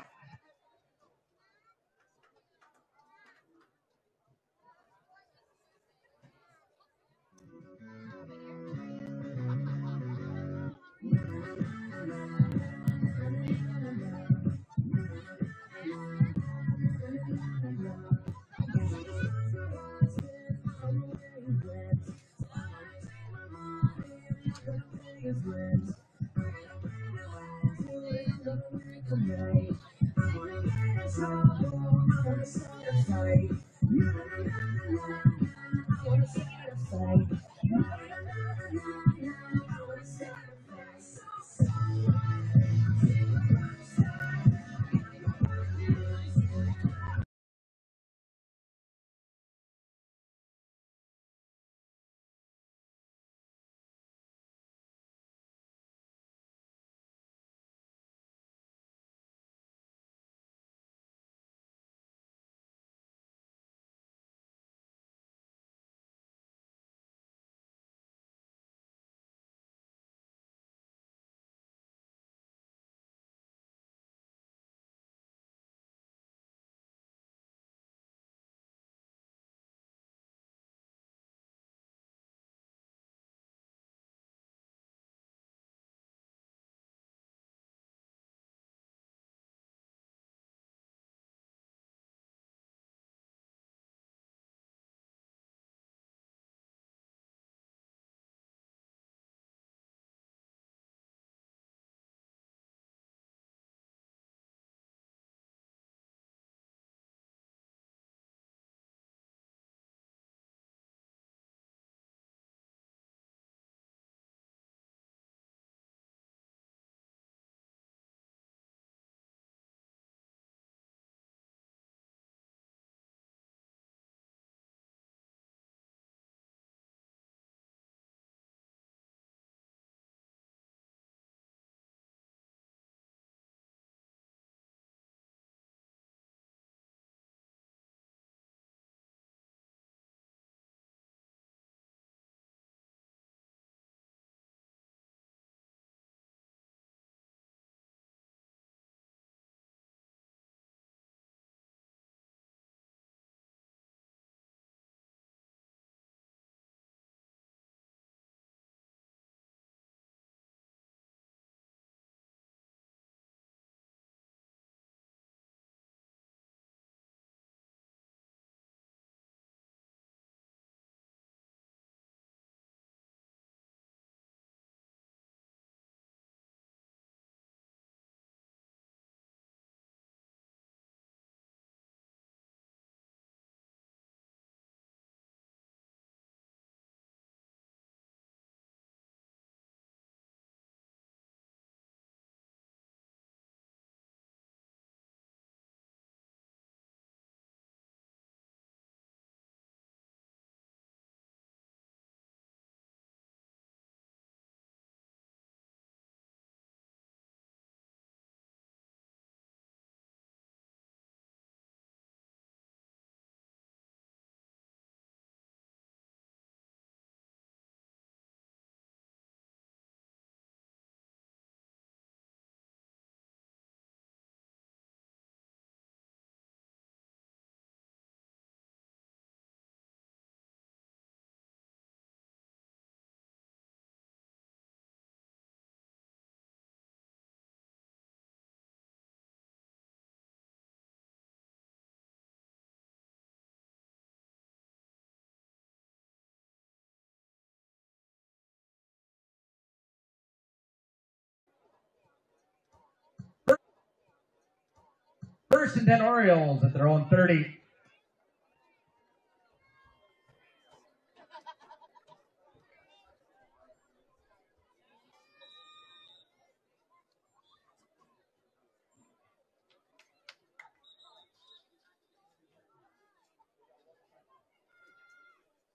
First and ten Orioles at their own thirty.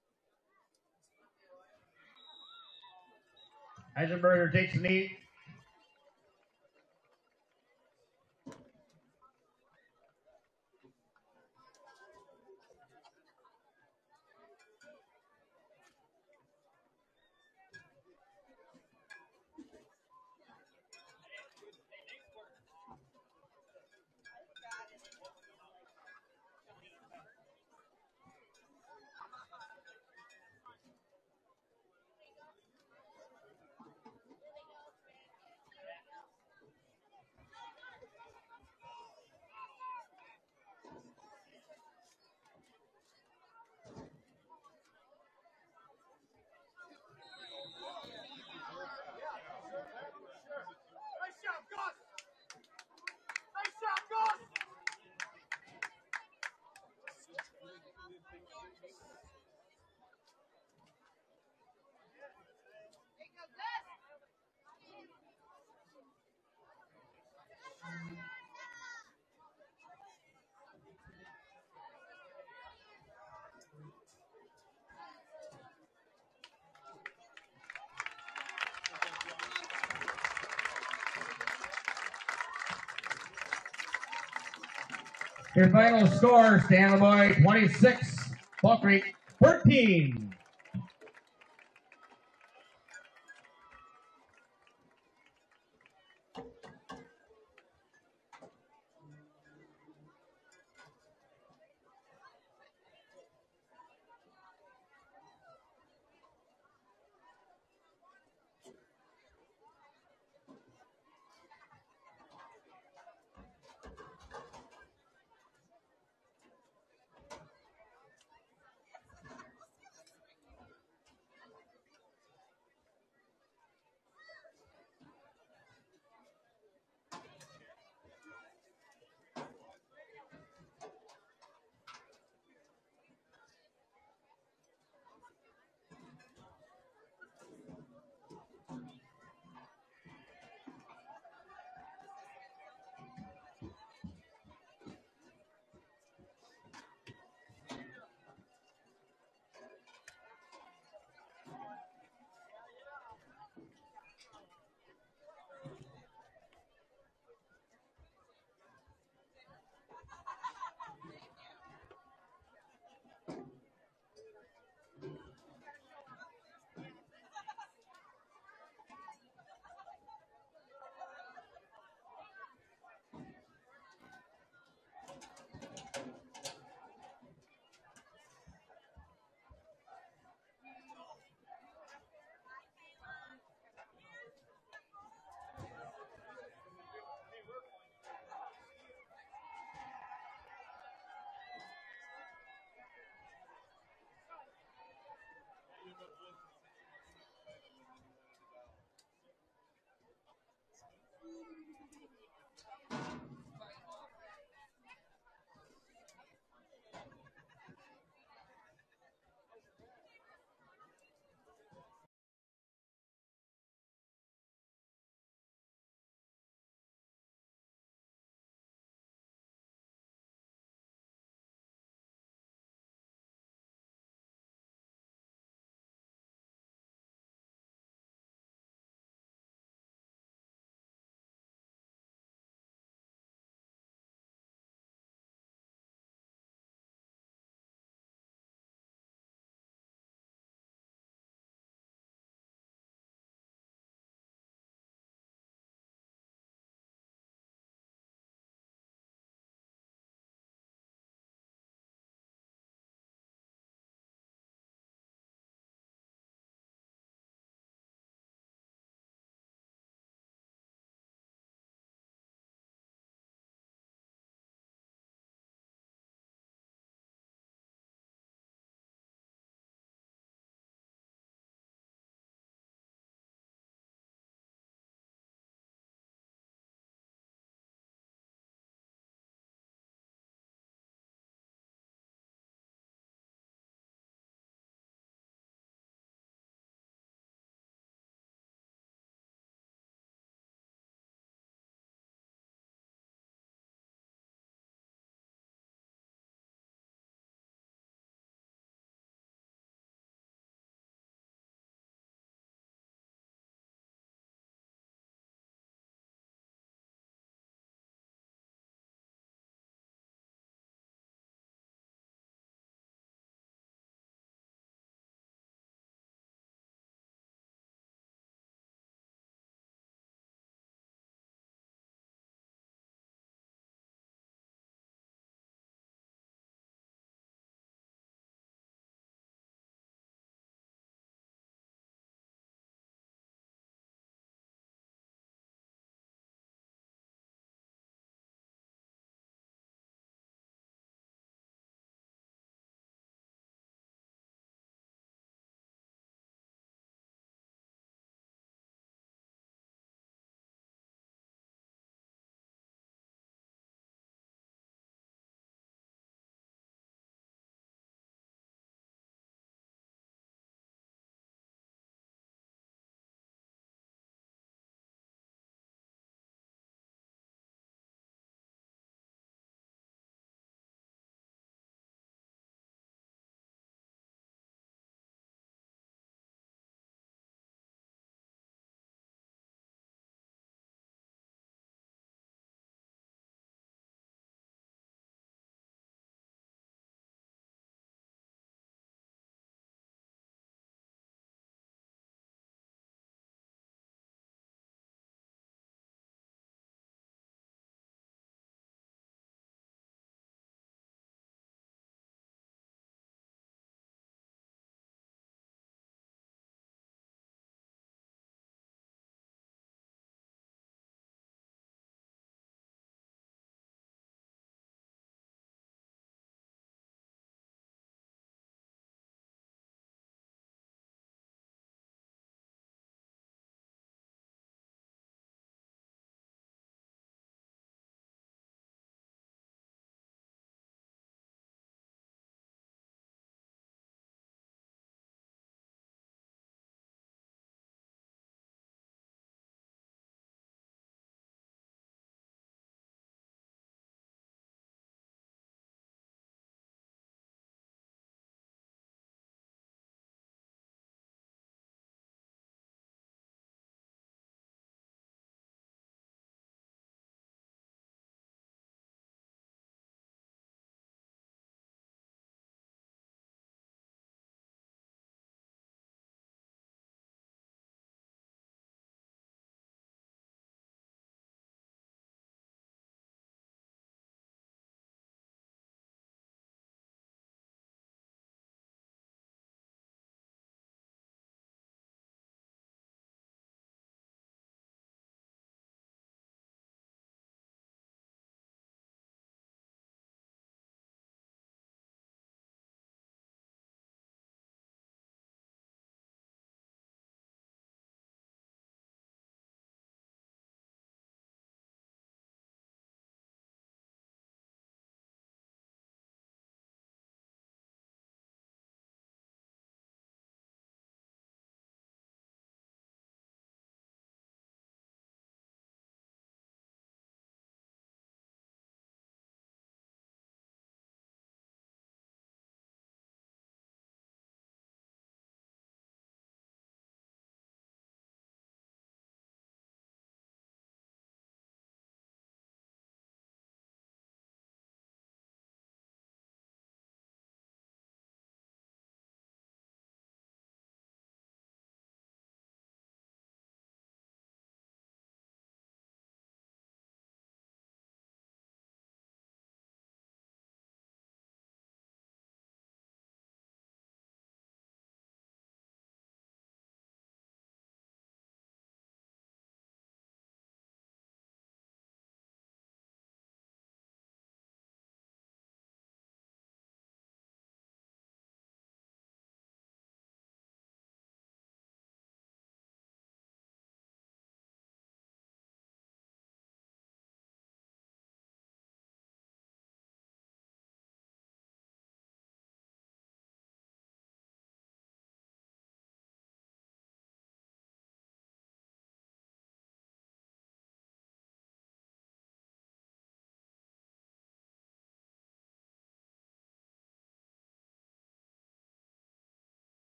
Eisenberger takes the knee. Your final score, Stanley Boy twenty-six, Fall Creek fourteen.